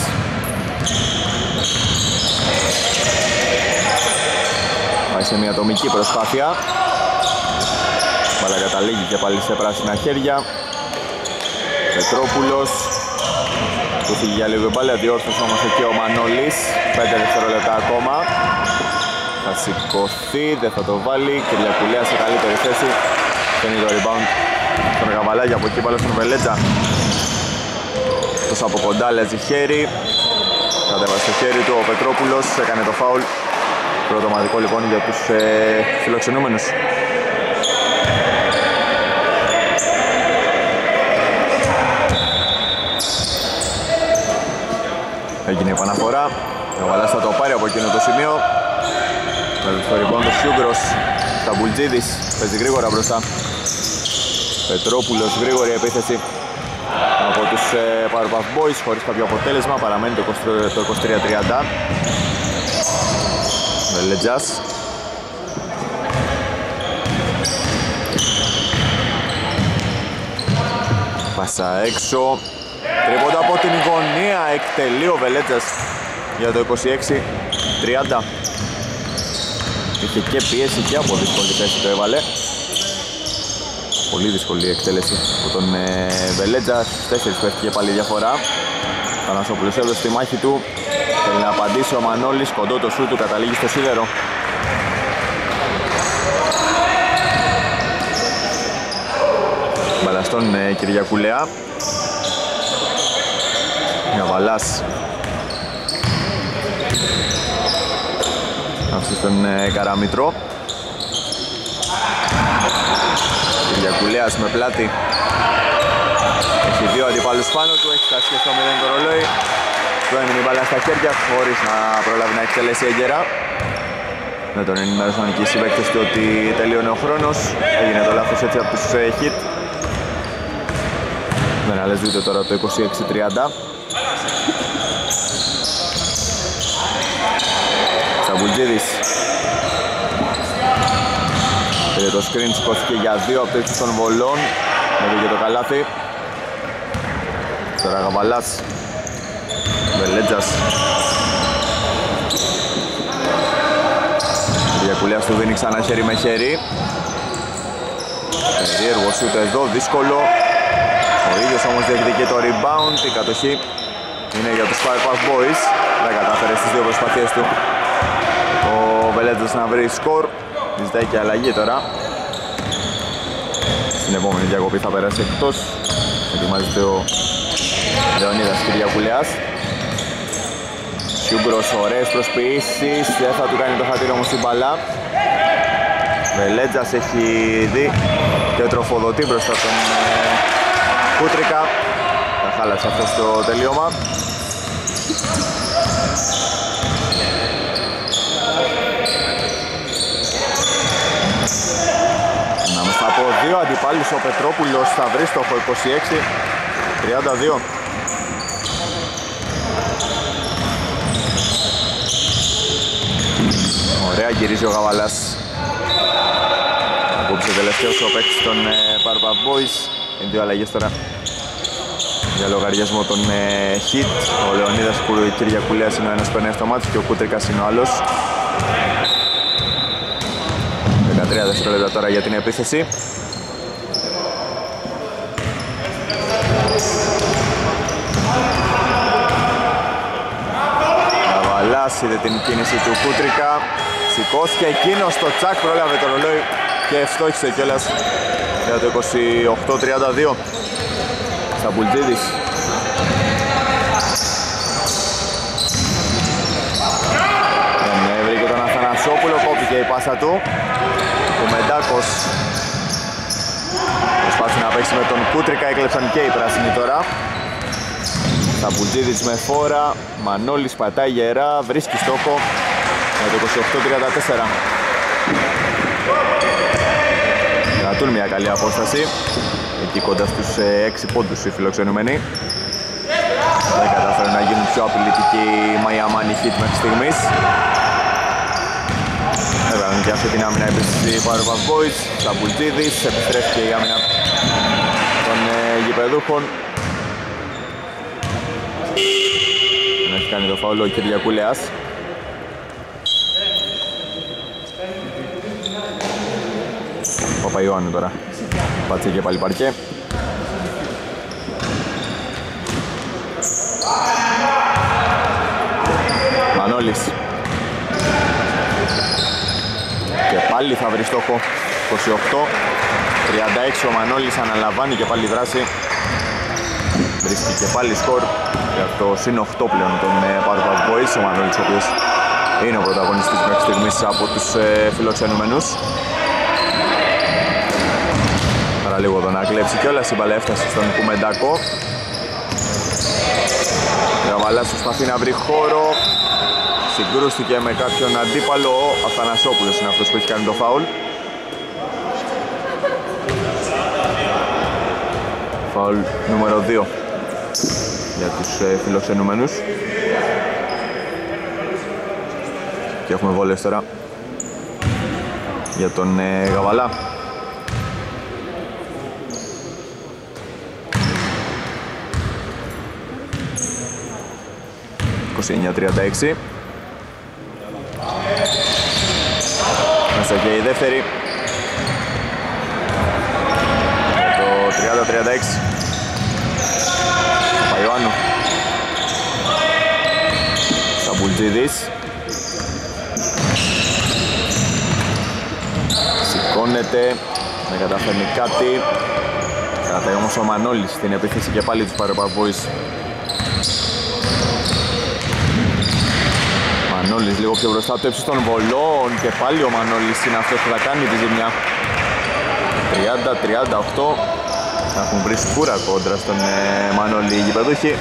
Πάει σε μια ατομική προσπάθεια. Μπάλα καταλήγει και πάλι σε πράσινα χέρια. Πετρόπουλος. Του φύγει για λίγο η μπάλα, διόρθωσε όμως εκεί ο Μανώλης. 5 δευτερόλεπτα ακόμα. Θα σηκωθεί, δεν θα το βάλει. Κυριακουλέα σε καλύτερη θέση. Παίρνει το rebound στον Καβαλάκη, από εκεί πάλι στον Βελέτζα. Τόσο από κοντά λέζει χέρι. Κατέβασε το χέρι του ο Πετρόπουλος, έκανε το φάουλ. Πρώτο ομαδικό λοιπόν για τους φιλοξενούμενους. Έγινε η επαναφορά. Ο Βαλάς θα το πάρει από εκείνο το σημείο. Με το rebound ο Σιούγκρος. Σταμπουλτζίδης παίζει γρήγορα μπροστά. Πετρόπουλος, γρήγορη επίθεση από τους Powerpuff Boys χωρίς κάποιο αποτέλεσμα. Παραμένει το 23-30. Βελέτζας. Πάσα έξω. Τρίποντα από την γωνία, εκτελεί ο Βελέτζας για το 26-30. Είχε και πίεση και από δύσκολη θέση το έβαλε. Πολύ δύσκολη εκτέλεση από τον Βελέτζα. Στους 4 που έφυγε πάλι διαφορά. Θανασόπουλος έδωσε στη μάχη του. Θέλει να απαντήσει ο Μανώλης. Κοντό το σου του, καταλήγει στο σίδερο. Μπαλά στον Κυριακουλέα. Γαβαλάς. Αυτή στον Καραμήτρο. Κυριακουλέας με πλάτη. Έχει δύο αντιπάλους πάνω του, έχει φτάσει και στο 0 το ρολόι. Του έμεινε η μπάλα στα χέρια χωρίς να προλάβει να εκτελέσει έγκαιρα. Με τον ενημέρωσαν και οι συμπαίκτες του ότι τελείωνε ο χρόνος. Έγινε το λάθος έτσι από τους hit. Δεν αλλάζει τώρα το 26-30. Σταμπουλτζίδης. Πήρε το screen, σηκώθηκε για δύο από τέτοιους των βολών. Έβγαινε το καλάθι. Τώρα Γαβαλάς. Βελέτζας. Διακουλέας του δίνει ξανά χέρι με χέρι. Περίεργο σούτ εδώ, δύσκολο. Ο ίδιος όμως διεκδικεί το rebound. Η κατοχή είναι για τους Powerpuff Boys. Δεν κατάφερε στις δύο προσπαθίες του ο Βελέτζας να βρει σκορ. Ζητάει και αλλαγή τώρα. Στην επόμενη διακοπή θα περάσει εκτός. Ετοιμάζεται ο Λεωνίδας Κυριακουλέας. Σιούγκρος, ωραίες προσποιήσεις. Δεν θα του κάνει το χατήρι όμως την μπαλά. Βελέτζας έχει δει και τροφοδοτεί μπροστά τον Κούτρικα. Θα χάλασε αυτό στο τελείωμα. Ανάμεσα από δύο αντιπάλους ο Πετρόπουλος θα βρει στο 26-32. Ωραία, γυρίζει ο Γαβαλάς. Ακούψε τελευταίος ο παίκτης των Powerpuff Boys. Είναι δύο αλλαγές τώρα για λογαριασμό των hit. Ο Λεωνίδας Κυριακουλέας είναι ο ένας περνάει στο μάτι και ο Κούτρικας είναι ο άλλος. 13 δευτερόλεπτα τώρα για την επίθεση. Γαβαλάς είδε την κίνηση του Κούτρικα. Σηκώθηκε εκείνος στο τσακ, πρόλαβε το ρολόι και ευστόχισε κιόλας για το 28-32. Σταμπουλτζίδης. Δεν βρήκε τον Αθανασόπουλο, κόπηκε η πάσα του. Ο Μεντάκος προσπάθησε να παίξει με τον Κούτρικα, έκλεψαν και οι πράσινοι τώρα. Σταμπουλτζίδης με φόρα, Μανώλης πατάει γερά, βρίσκει στόχο για το 28-34. Κρατούν μια καλή απόσταση, εκεί κοντά στους 6 πόντους οι φιλοξενούμενοι. Δεν καταφέρουν να γίνουν πιο απειλητικοί οι Μαϊαμάνι Hit μέχρι στιγμής. Έβαλαν και αυτή την άμυνα επίσης οι Powerpuff Boys. Σταμπουλτζίδης, επιστρέφει και η άμυνα των γηπεδούχων. Δεν έχει κάνει το φάουλ ο Κυριακουλέας. Παπαϊωάννου τώρα. Πάτσε και πάλι παρκέ. Μανώλης. Και πάλι θα βρει στόχο. 28-36 ο Μανώλης αναλαμβάνει και πάλι δράση. Βρίσκει και πάλι σκορ για το συν 8 πλέον των Powerpuff Boys. Ο Μανώλης ο οποίος είναι ο πρωταγωνιστής μέχρι στιγμής από τους φιλοξενούμενους. Λίγο εδώ να κλέψει κιόλας, η μπάλα έφτασε στον Κουμεντάκο. Γαβαλάς προσπαθεί να βρει χώρο. Συγκρούστηκε με κάποιον αντίπαλο. Ο Αθανασόπουλος είναι αυτός που έχει κάνει το φάουλ. Φάουλ νούμερο 2 για τους φιλοξενούμενους. Και έχουμε βόλες τώρα για τον Γαβαλά. 29-36. Μέσα και η δεύτερη. Το 30-36. Παπαϊωάννου. Σαμπουλτζίδης. Σηκώνεται. Δεν καταφέρνει κάτι. Κρατάει όμως ο Μανώλης στην επίθεση και πάλι τους Powerpuff Boys. Μανώλης λίγο πιο μπροστά, το ύψος των βολών και πάλι ο Μανώλης είναι αυτός που θα κάνει τη ζημιά. 30-38. Έχουν βρει σκούρα κόντρα στον Μανώλη οι γηπεδούχοι.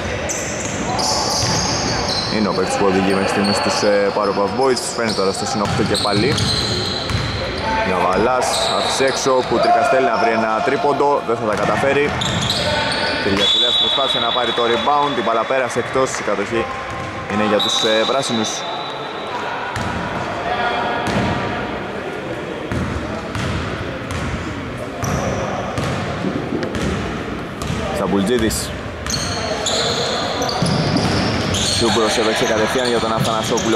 Είναι ο παίκτης που οδηγεί μέχρι στιγμής τους Powerpuff Boys. Τους φέρνει τώρα στο συν 8 και πάλι. Γαβαλάς, άφησε έξω, Κούτρικα στέλνει να βρει ένα τρίποντο, δεν θα τα καταφέρει. Κυριακουλέας προσπάθησε να πάρει το rebound, την μπάλα πέρασε εκτός, η κατοχή είναι για τους πράσινους. Σταμπουλτζίδης. Σούμπρος έβεξε κατευθείαν για τον Αθανασόπουλο.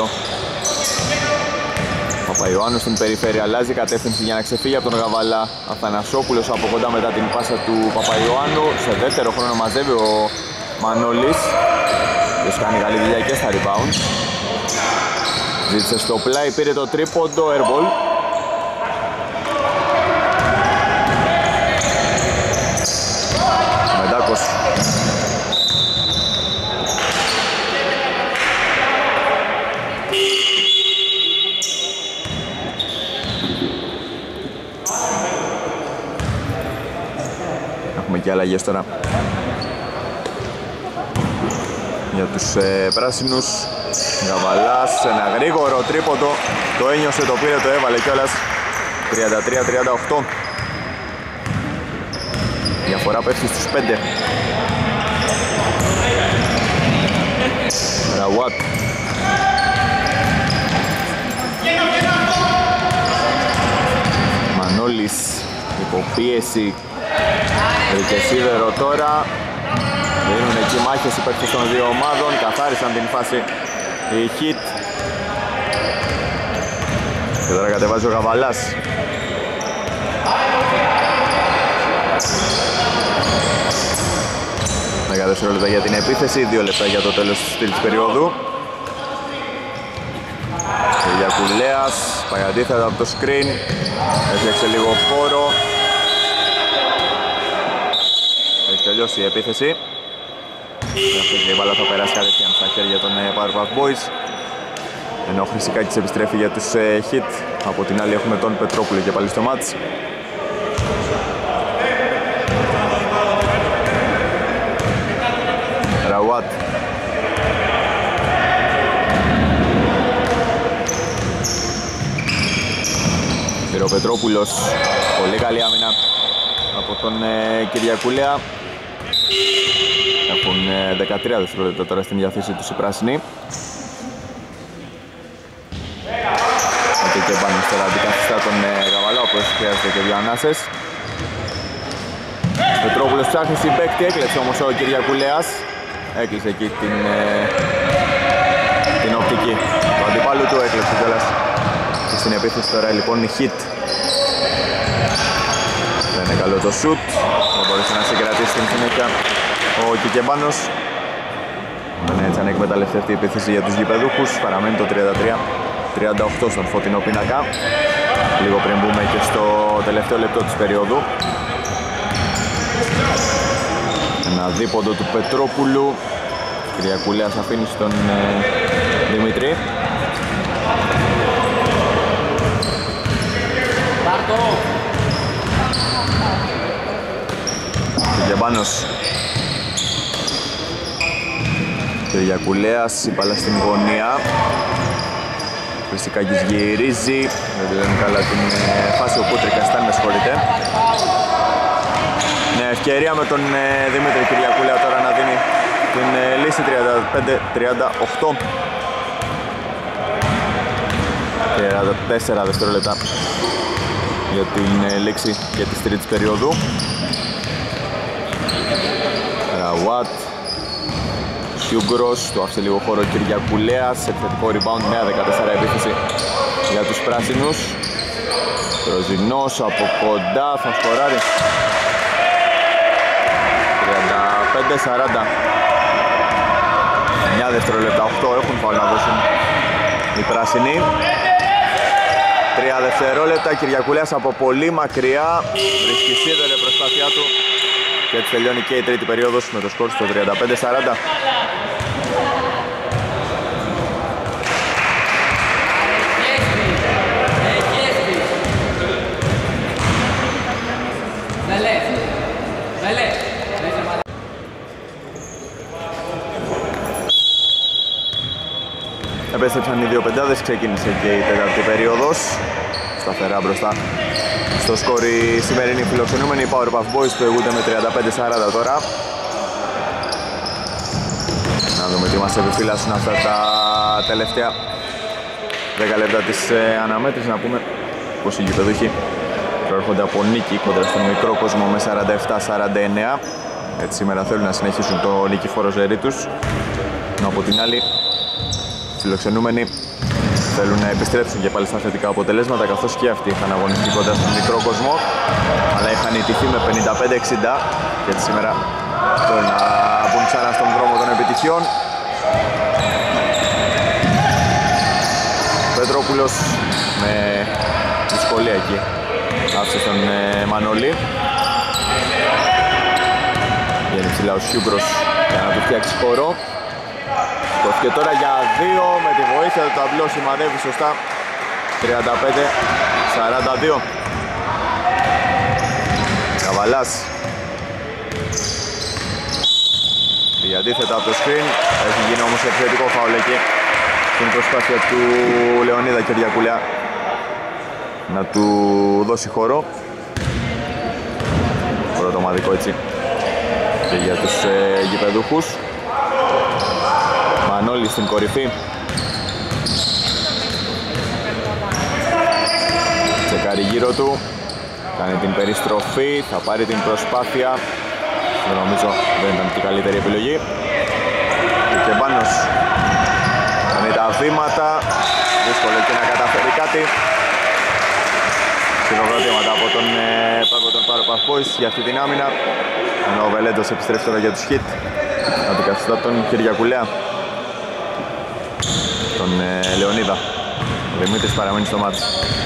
Παπαϊωάννου στην περιφέρεια, αλλάζει κατεύθυνση για να ξεφύγει από τον Γαβαλά. Αθανασόπουλος από κοντά μετά την πάσα του Παπαϊωάννου. Σε δεύτερο χρόνο μαζεύει ο Μανώλης, ποιος κάνει καλή δουλειά και στα rebound. Ζήτησε στο πλάι, πήρε το τρίποντο, airball. Μεντάκος. Έχουμε και αλλαγές τώρα για τους πράσινους. Γαβαλάς, ένα γρήγορο τρίποντο, το ένιωσε, το πήρε, το έβαλε κιόλας. 33-38. Διαφορά πέφτει στους 5. Ραουάτ. Μανώλης, υποπίεση. Βρήκε σίδερο τώρα. Δίνουν εκεί μάχες οι παίκτες των δύο ομάδων. Καθάρισαν την φάση οι Heat. Και τώρα κατεβάζει ο Γαβαλάς. 10 δευτερόλεπτα για την επίθεση, 2 λεπτά για το τέλος της τρίτης περίοδου. Κυριακουλέας, πάει αντίθετα από το screen. Έφτιαξε λίγο χώρο. Έχει τελειώσει η επίθεση. Και η μπάλα θα περάσει κατευθείαν στα χέρια των Powerpuff Boys. Ενώ ο Χρυσικάκης επιστρέφει για τους Heat. Από την άλλη έχουμε τον Πετρόπουλο και πάλι στο μάτς. Ραουάτ. Ο Πετρόπουλος, πολύ καλή άμυνα από τον Κυριακουλέα. Έχουν 13 δευτερόλεπτα τώρα στην διαθέση τους οι πράσινοι. Και πάνω τώρα αντικαθιστά τον Γαβαλά, όπως χρειάζεται και δύο ανάσες. Πετρόπουλος ψάχνει συμπαίκτη, έκλεψε όμως ο Κυριακουλέας. Έκλεισε εκεί την οπτική του αντιπάλου του, έκλεψε κιόλας. Και στην επίθεση τώρα λοιπόν η Heat. Δεν είναι καλό το shoot, δεν μπορούσε να συγκρατήσει την συνέχεια ο Κικεμπάνος. Δεν έτσι αν εκμεταλλευτεί αυτή η επίθεση για τους γηπεδούχους. Παραμένει το 33-38 στον φωτεινό πίνακα. Λίγο πριν μπούμε και στο τελευταίο λεπτό της περίοδου. Ένα δίποντο του Πετρόπουλου. Κυριακουλέας αφήνει στον Δημήτρη. Κυριακάνος. Κυριακουλέας, η μπάλα στην γωνία. Χρυσικάκης γυρίζει, δεν είναι καλά την φάση, ο Κούτρικας ήταν, με συγχωρείτε. Ναι, ευκαιρία με τον Δημήτρη Κυριακούλα τώρα να δίνει την λύση. 35-38. 34 δευτερόλεπτα για την λήξη και της τρίτης περίοδου. Ραουάτ, Χιούγκρος, του άφησε λίγο χώρο Κυριακουλέας, επιθετικό rebound, νέα 14 επίθεση για τους πράσινους. Τροζινός από κοντά θα σκοράρει. 35-40. 9 δευτερόλεπτα, 8 έχουν φάουλ να δώσουν οι πράσινοι. 3 δευτερόλεπτα, Κυριακουλέας από πολύ μακριά βρίσκει σίδερε προσπάθειά του και έτσι τελειώνει και η τρίτη περίοδος με το σκορ στο 35-40. Επέστρεψαν οι δύο πεντάδες, ξεκίνησε και η τέταρτη περίοδος. Σταθερά μπροστά στο σκορ η σημερινή φιλοξενούμενη. Οι Powerpuff Boys προηγούνται με 35-40 τώρα. Να δούμε τι μας επιφύλασαν αυτά τα τελευταία 10 λεπτά της αναμέτρησης. Να πούμε πως οι γηπεδούχοι προέρχονται από νίκη κοντά στον μικρό κόσμο με 47-49. Έτσι σήμερα θέλουν να συνεχίσουν το νικηφόρο ζερί τους. Ενώ από την άλλη φιλοξενούμενοι θέλουν να επιστρέψουν και πάλι στα θετικά αποτελέσματα, καθώς και αυτοί είχαν αγωνιστεί κοντά στον μικρό κόσμο, αλλά είχαν ιτηθεί με 55-60 και έτσι σήμερα θέλουν να μπουν ξανά στον δρόμο των επιτυχιών. Πετρόπουλος με δυσκολία εκεί άφησε τον Μανολή. Βγαίνει ψηλά ο Σιούγκρος για να του φτιάξει χώρο. Και τώρα για 2 με τη βοήθεια του ταμπλό σημαδεύει σωστά. 35-42. Καβαλάς. Πήγε αντίθετα από το screen. Έχει γίνει όμως επιθετικό φάουλ εκεί στην προσπάθεια του Λεωνίδα Κυριακουλέα να του δώσει χώρο. Πρώτο ομαδικό έτσι και για τους γηπεδούχους. Μανώλη στην κορυφή. Τσεκάρει γύρω του. Κάνει την περιστροφή. Θα πάρει την προσπάθεια. Δεν νομίζω δεν ήταν και η καλύτερη επιλογή. Και Κεμπάνος κάνει τα βήματα. Δύσκολο εκεί να καταφέρει κάτι. Χειροκροτήματα από τον πάγκο των Powerpuff Boys για αυτή την άμυνα. Ενώ ο Βελέντος επιστρέφει τώρα για τους hit. Αντικαθιστά τον Κυριακουλέα. Τον Λεωνίδα. Ο Δημήτρης παραμένει στο μάτι.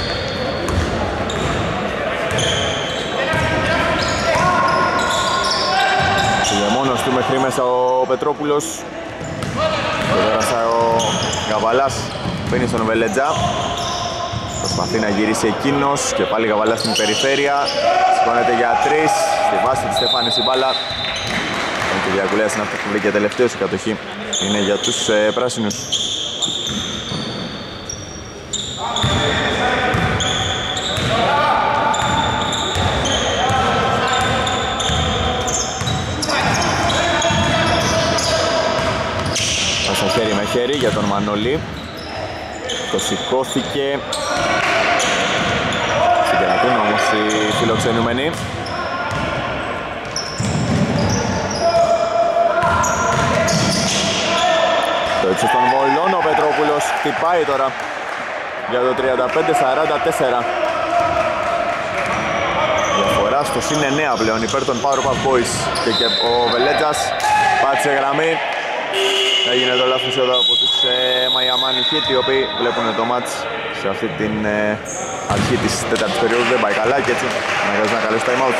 Πήγε μόνος του μέχρι μέσα ο Πετρόπουλος. Και πέρασα ο Γαβαλάς. Μπαίνει στον Βελέτζα. Προσπαθεί να γυρίσει εκείνος και πάλι Γαβαλάς στην περιφέρεια. Σηκώνεται για 3. Στη βάση της Στεφάνης η μπάλα. Ο Κυριακουλέας είναι αυτό που βρήκε τελευταίος. Η κατοχή είναι για τους πράσινους. Χέρι με χέρι για τον Μανολή. Το σηκώθηκε. Συγκρατούν όμως οι φιλοξενούμενοι. Το ύψος των βολών ο Πετρόπουλος χτυπάει τώρα για το 35-44. Διαφορά στο συν 9 πλέον υπέρ των Powerpuff Boys. Και ο Βελέτζας πάτησε γραμμή. Έγινε το λάθος εδώ από τους Μαϊαμάνι Heat, οι οποίοι βλέπουν το μάτς σε αυτή την αρχή της τέταρτης περίοδου. Δεν πάει καλά και έτσι αναγκάζουν να καλέσει time out.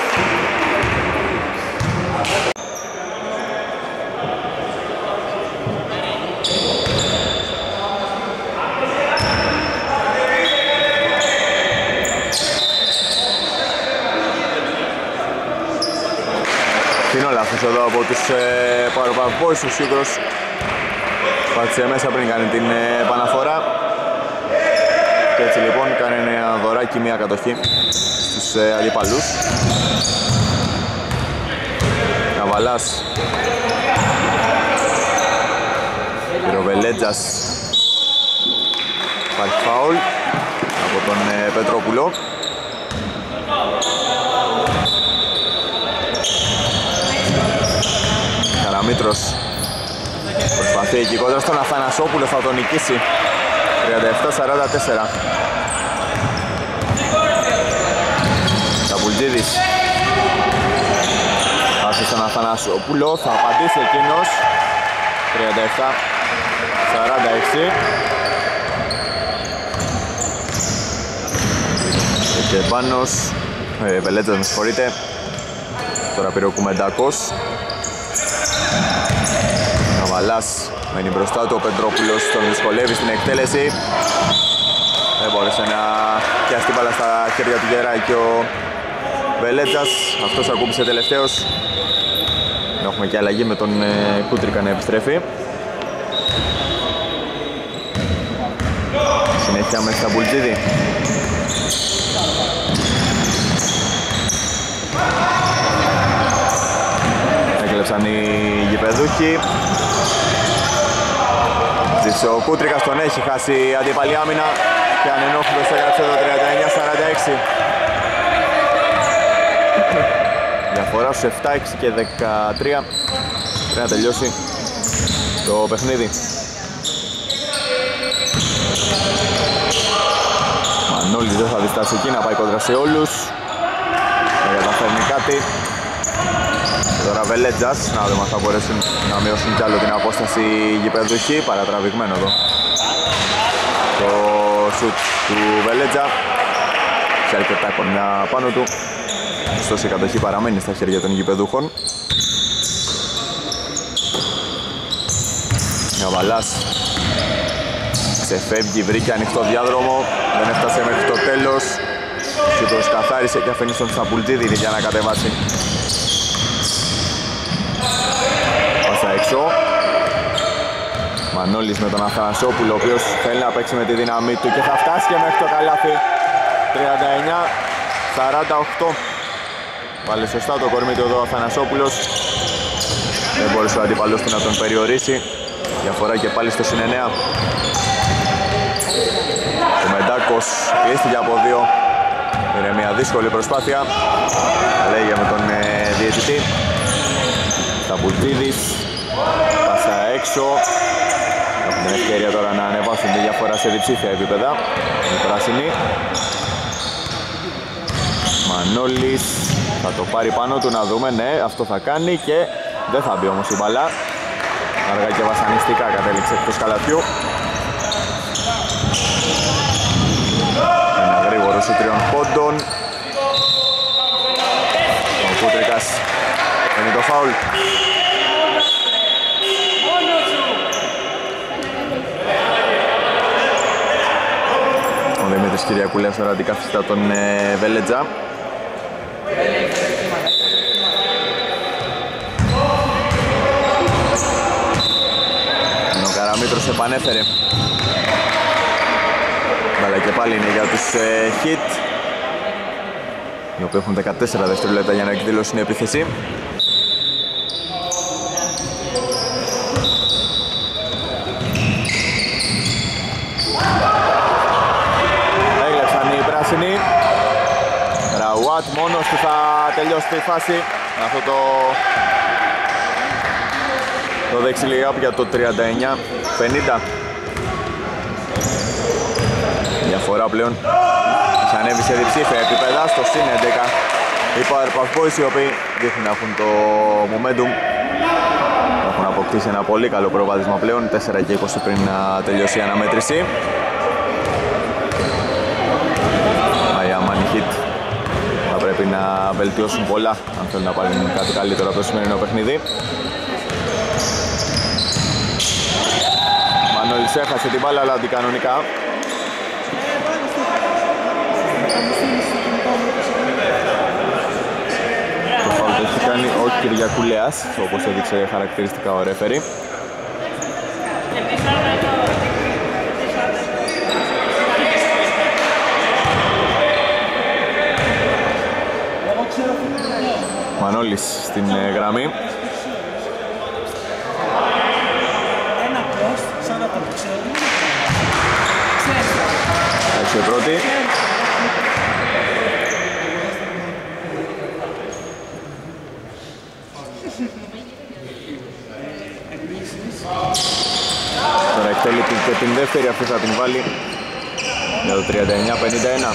Είναι ο λάθος εδώ από τους Powerpuff Boys. Ο Σίγκρος πάτησε μέσα πριν κάνει την επαναφορά. Και έτσι λοιπόν κάνει ένα δωράκι, μια κατοχή στους αντιπαλούς. Καβαλάς. Πυροβελέτζας. Υπάρχει φάουλ από τον Πετρόπουλο. Καραμήτρος Προσπαθεί εκεί κόντρα στον Αθανασόπουλο, θα τον νικήσει. 37-44. Ταπουλτζίδης. Άσε στον Αθανασόπουλο, θα απαντήσει εκείνος. 37-46. Και Πάνος, Βελέτζας με συγχωρείτε. Τώρα πήρε ο Κουμεντάκος. Καβαλάς μένει μπροστά του, ο Πετρόπουλος τον δυσκολεύει στην εκτέλεση. Δεν μπόρεσε να πιάσει την μπάλα στα χέρια του Γεράκη ο Βελέτζας. Αυτός ακούμπησε τελευταίος. Έχουμε και αλλαγή με τον Κούτρικα να επιστρέφει. Συνέχεια με Σταμπουλτζίδη. Έκλεψαν οι γηπεδούχοι. Ζήσε ο Κούτρικας, τον έχει χάσει αντίπαλη άμυνα και ανενόχλητος έγραψε το 39-46. Διαφορά στους 7, 6 και 13. Πρέπει να τελειώσει το παιχνίδι. Μανώλης δεν θα διστάσει εκεί να πάει κόντρα σε όλους. Δεν καταφέρνει κάτι. Και τώρα Βελέτζας, να δούμε αν θα μπορέσουν να μειώσουν κι άλλο την απόσταση γηπεδούχοι. Παρατραβηγμένο εδώ το σουτ του Βελέτζα. Σε αρκετά κορμιά πάνω του. Ωστόσο η κατοχή παραμένει στα χέρια των γηπεδούχων. Γαβαλάς ξεφεύγει, βρήκε ανοιχτό διάδρομο. Δεν έφτασε μέχρι το τέλος. Και το σκαθάρισε και αφήνει στον Σταμπουλτζίδη για να κατεβάσει. Πάσα έξω. Μανώλης με τον Αθανασόπουλο, ο οποίος θέλει να παίξει με τη δύναμή του και θα φτάσει και μέχρι το καλάθι. 39-48. Βάλε σωστά το κορμί του εδώ ο Αθανασόπουλος. Δεν μπορούσε ο αντίπαλος του να τον περιορίσει. Διαφορά και πάλι στο +9. Ο Μεντάκος κλείστηκε από δύο. Είναι μια δύσκολη προσπάθεια. Λέγε με τον διαιτητή. Σταμπουλτζίδης. Πάσα έξω. Έχουν την ευκαιρία τώρα να ανεβάσουν τη διαφορά σε διψήφια επίπεδα. Η πράσινη. Μανώλης θα το πάρει πάνω του, να δούμε. Ναι, αυτό θα κάνει και δεν θα μπει όμως η μπαλά. Αργά και βασανιστικά κατέληξε εκτός καλαθιού. Ένα γρήγορο σου 3 πόντων. Ο Κούτρικας είναι το φάουλ. Ο Δημήτρης Κυριακουλέας τώρα αντικαθιστά τον Βελέτζα. Ο Καραμήτρος επανέφερε. Αλλά και πάλι είναι για τους Hit, οι οποίοι έχουν 14 δευτερόλεπτα για να εκδηλώσουν η επίθεση. Έγλεψαν οι πράσινοι. Ραουάτ μόνος του θα τελειώσει τη φάση. Αυτό το δεξιλιγάπ για το 39-50. Διαφορά πλέον έχει ανέβει σε διψήφια επίπεδα στο συν 11. Οι Powerpuff Boys, οι οποίοι δείχνουν να έχουν το momentum. Έχουν αποκτήσει ένα πολύ καλό προβάδισμα πλέον, 4 και 20 πριν να τελειώσει η αναμέτρηση. Οι Hit θα πρέπει να βελτιώσουν πολλά αν θέλουν να πάρουν κάτι καλύτερο από το σημερινό παιχνίδι. Μανώλης έχασε την μπάλα, αλλά αντικανονικά. Το φάουλ το έχει κάνει ο Κυριακουλέας, όπως έδειξε χαρακτηριστικά ο ρέφερι. Μανώλης στην γραμμή. Έξω η πρώτη. θέλει και την δεύτερη, αυτή θα την βάλει για το 39-51.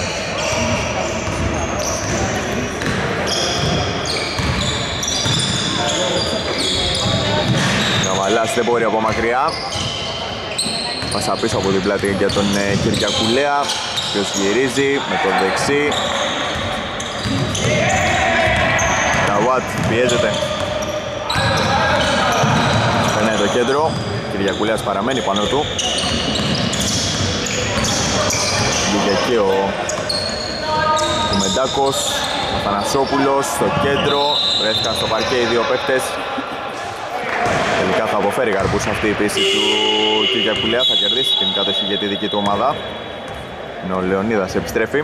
Καβαλάς δεν μπορεί από μακριά. Πάσα πίσω από την πλάτη για τον Κυριακουλέα, ποιος γυρίζει με το δεξί. Ραουάτ πιέζεται. Περνάει το κέντρο. Κυριακουλέας παραμένει πάνω του. Βγήκε εκεί ο Κουμεντάκος. Ο Θανασόπουλος στο κέντρο. Βρέθηκαν στο παρκέ οι δύο παίκτες. Τελικά θα αποφέρει καρπούς αυτή η πίεση του Κυριακουλέα. Θα κερδίσει την κατοχή για τη δική του ομάδα. Ο Λεωνίδας επιστρέφει.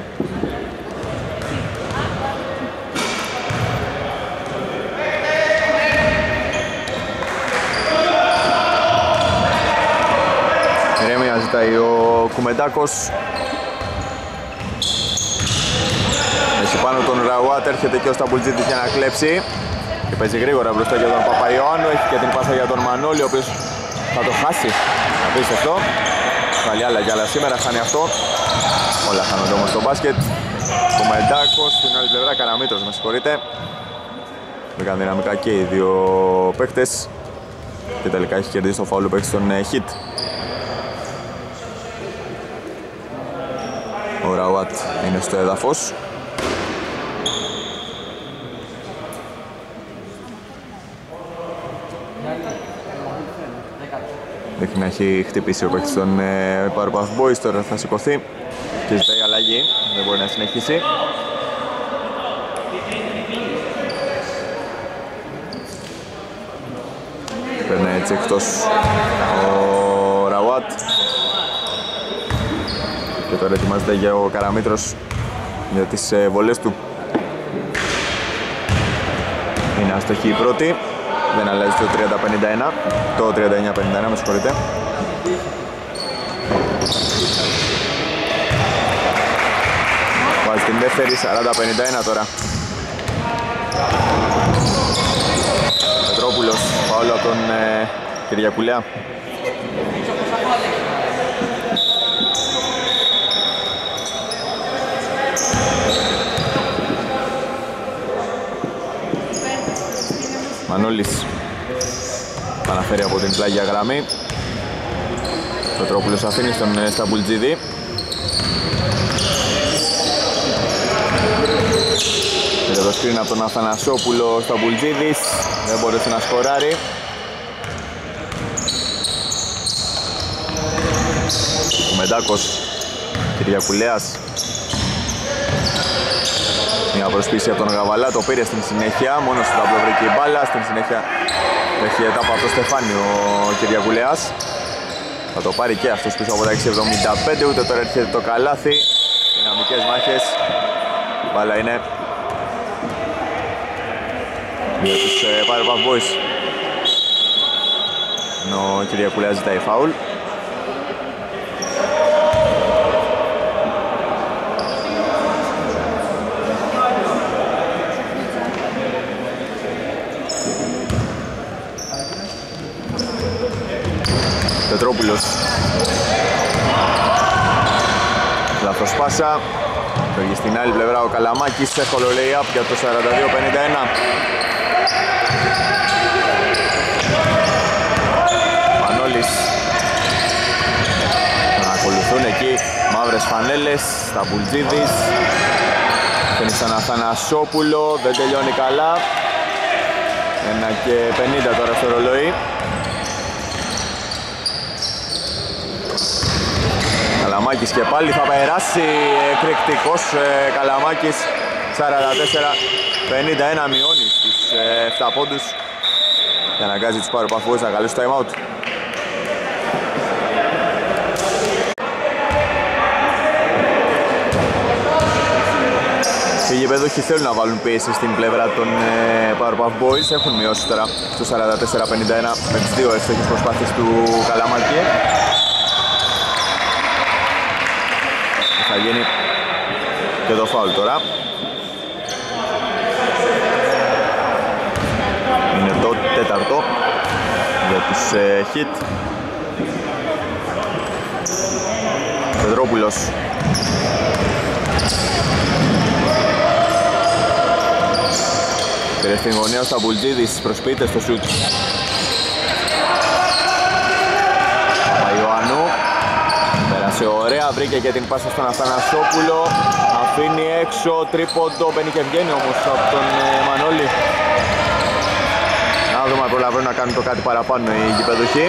Ηρέμια ζητάει ο Κουμεντάκος. Έχει πάνω τον Ραουάτ, έρχεται και ο Σταμπουλτζίδης για να κλέψει. Και παίζει γρήγορα μπροστά για τον Παπαϊωάννου. Έχει και την πάσα για τον Μανώλη, ο οποίος θα το χάσει. Απίστευτο. Βάλει άλλα κι άλλα σήμερα, χάνει αυτό. Όλα χάνονται όμως στο μπάσκετ. Κουμεντάκος, στην άλλη πλευρά Καραμήτρος, με συγχωρείτε. Μπήκαν δυναμικά και οι δύο παίκτες. Και τελικά έχει κερδίσει το φάουλ παίκτη στον Hit. Ο Ραουάτ είναι στο έδαφος. Δείχνει να έχει χτυπήσει ο παίκτης των Powerpuff Boys, τώρα θα σηκωθεί και ζητάει αλλαγή, δεν μπορεί να συνεχίσει. Παίρνει έτσι εκτός ο Ραουάτ. Και τώρα ετοιμάζεται για ο Καραμήτρος για τις βολές του. Είναι αστοχή η πρώτη. Δεν αλλάζει το 30-51. Το 39-51, με συγχωρείτε. Βάζει την δεύτερη, 40-51 τώρα. Πετρόπουλος, φάουλ από τον Κυριακουλέα. Μανώλης αναφέρει από την πλάγια γραμμή. Πετρόπουλος αφήνει στον Σταμπουλτζίδη. Και το σκριν από τον Αθανασόπουλο. Σταμπουλτζίδης δεν μπορούσε να σκοράρει. Κουμεντάκος, Κυριακουλέας. Μια προσπίση από τον Γαβαλά, το πήρε στην συνέχεια, μόνος του ταμπλό βρήκε η μπάλα, στην συνέχεια έχει ετάπα από το Στεφάνι ο Κυριακουλέας. Θα το πάρει και αυτός πίσω από τα 6.75, ούτε τώρα έρχεται το καλάθι. Δυναμικές μάχες, η μπάλα είναι για τους Powerpuff Boys. Ενώ ο Κυριακουλέας ζητάει φάουλ. Πετρόπουλος. Λάθος πάσα. Φεύγει στην άλλη πλευρά ο Καλαμάκης. Εύκολο lay-up για το 42-51. Μανώλης. Να ακολουθούν εκεί μαύρες φανέλες. Σταμπουλτζίδης. Φαίνει σαν Αθανασόπουλο. Δεν τελειώνει καλά. 1:50 τώρα στο ρολόι. Καλαμάκης και πάλι θα περάσει, εκρηκτικός Καλαμάκης. 44-51, μειώνει στους 7 πόντους και αναγκάζει τους Powerpuff Boys να καλέσουν time out. Οι γηπεδούχοι θέλουν να βάλουν πίεση στην πλευρά των Powerpuff Boys. Έχουν μειώσει τώρα στο 44-51 με τις δύο εύστοχες προσπάθειες του Καλαμάκη. Θα γίνει και το φάουλ τώρα. Είναι το τέταρτο για τους Hit. Πετρόπουλος. Πήρε στην γωνία ο Σταμπουλτζίδης, προσποιείται στο σουτ. Παπαϊωάννου. Πέρασε ωραία, βρήκε και την πάσα στον Αθανασόπουλο. Αφήνει έξω, τρίποντο, μπαίνει και βγαίνει όμως από τον Μανώλη. Να δούμε αν προλαβαίνουν να κάνουν το κάτι παραπάνω οι γηπεδοχοί.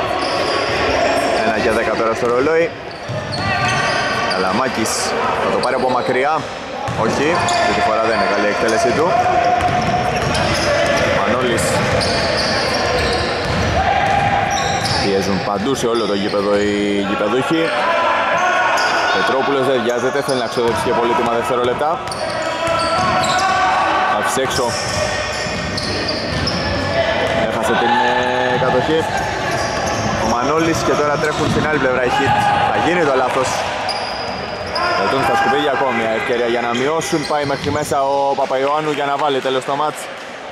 1 και 10 τώρα στο ρολόι. Καλαμάκης θα το πάρει από μακριά. Όχι, αυτή τη φορά δεν είναι καλή η εκτέλεσή του. Μανώλης. Πιέζουν παντού σε όλο το γήπεδο οι γηπεδούχοι. Πετρόπουλος δεν βιάζεται, θέλει να ξοδέψει και πολύτιμα δευτερόλεπτα. Άφησε έξω. Έχασε την κατοχή. Ο Μανώλης και τώρα τρέχουν στην άλλη πλευρά οι Heat. Θα γίνει το λάθος. Πετούν στα σκουπίδια ακόμη μια ευκαιρία για να μειώσουν. Πάει μέχρι μέσα ο Παπαϊωάννου για να βάλει τέλος το μάτς.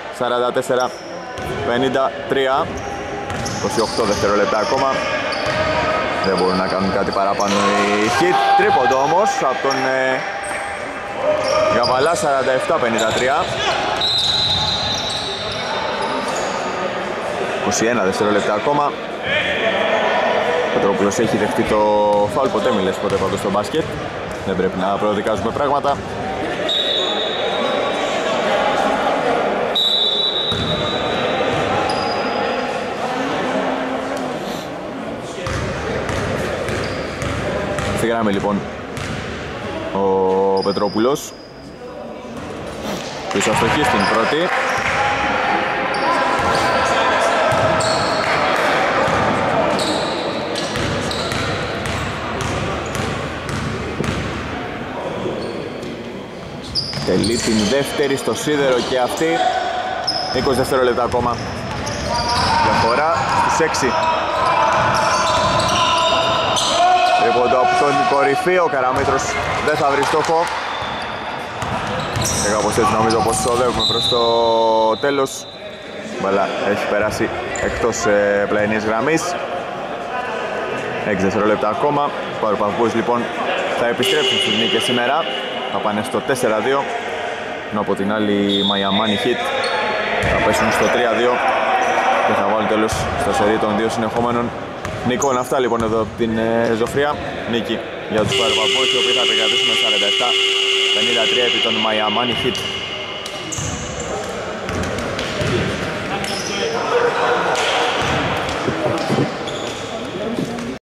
44-53. 28 δευτερόλεπτα ακόμα. Δεν μπορούν να κάνουν κάτι παραπάνω οι Heat. Τρίποντο όμως από τον Γαβαλά. 47-53. 21 δευτερόλεπτα ακόμα. Ο Πετρόπουλος έχει δεχτεί το φάουλ. Ποτέ μη λες ποτέ πάντως στο μπάσκετ. Δεν πρέπει να προδικάζουμε πράγματα. Στη γράμμη λοιπόν ο Πετρόπουλος. Πίσω αστοχή στην πρώτη. Τελεί την δεύτερη στο σίδερο και αυτή. 20 δευτερόλεπτα ακόμα. Διαφορά στους 6. Τρίποντο από τον κορυφή, ο Καραμήτρος δεν θα βρει στόχο. Και κάπως έτσι νομίζω πως οδεύουμε προς το τέλος. Μπαλά έχει περάσει εκτός πλαϊνής γραμμής. 6 δευτερόλεπτα ακόμα. Οι Παροπαυκούς λοιπόν θα επιστρέψουν στις νίκες σήμερα. Θα πάνε στο 4-2. Ενώ από την άλλη οι Μαϊαμάνι Heat θα πέσουν στο 3-2 και θα βάλουν τέλος στο σερί των 2 συνεχόμενων νικών. Αυτά λοιπόν εδώ από την Ζωφρία. Νίκη για τους Παροπαυκούς, οι οποίοι θα επικρατήσουν 47-53 επί των Μαϊαμάνι Heat.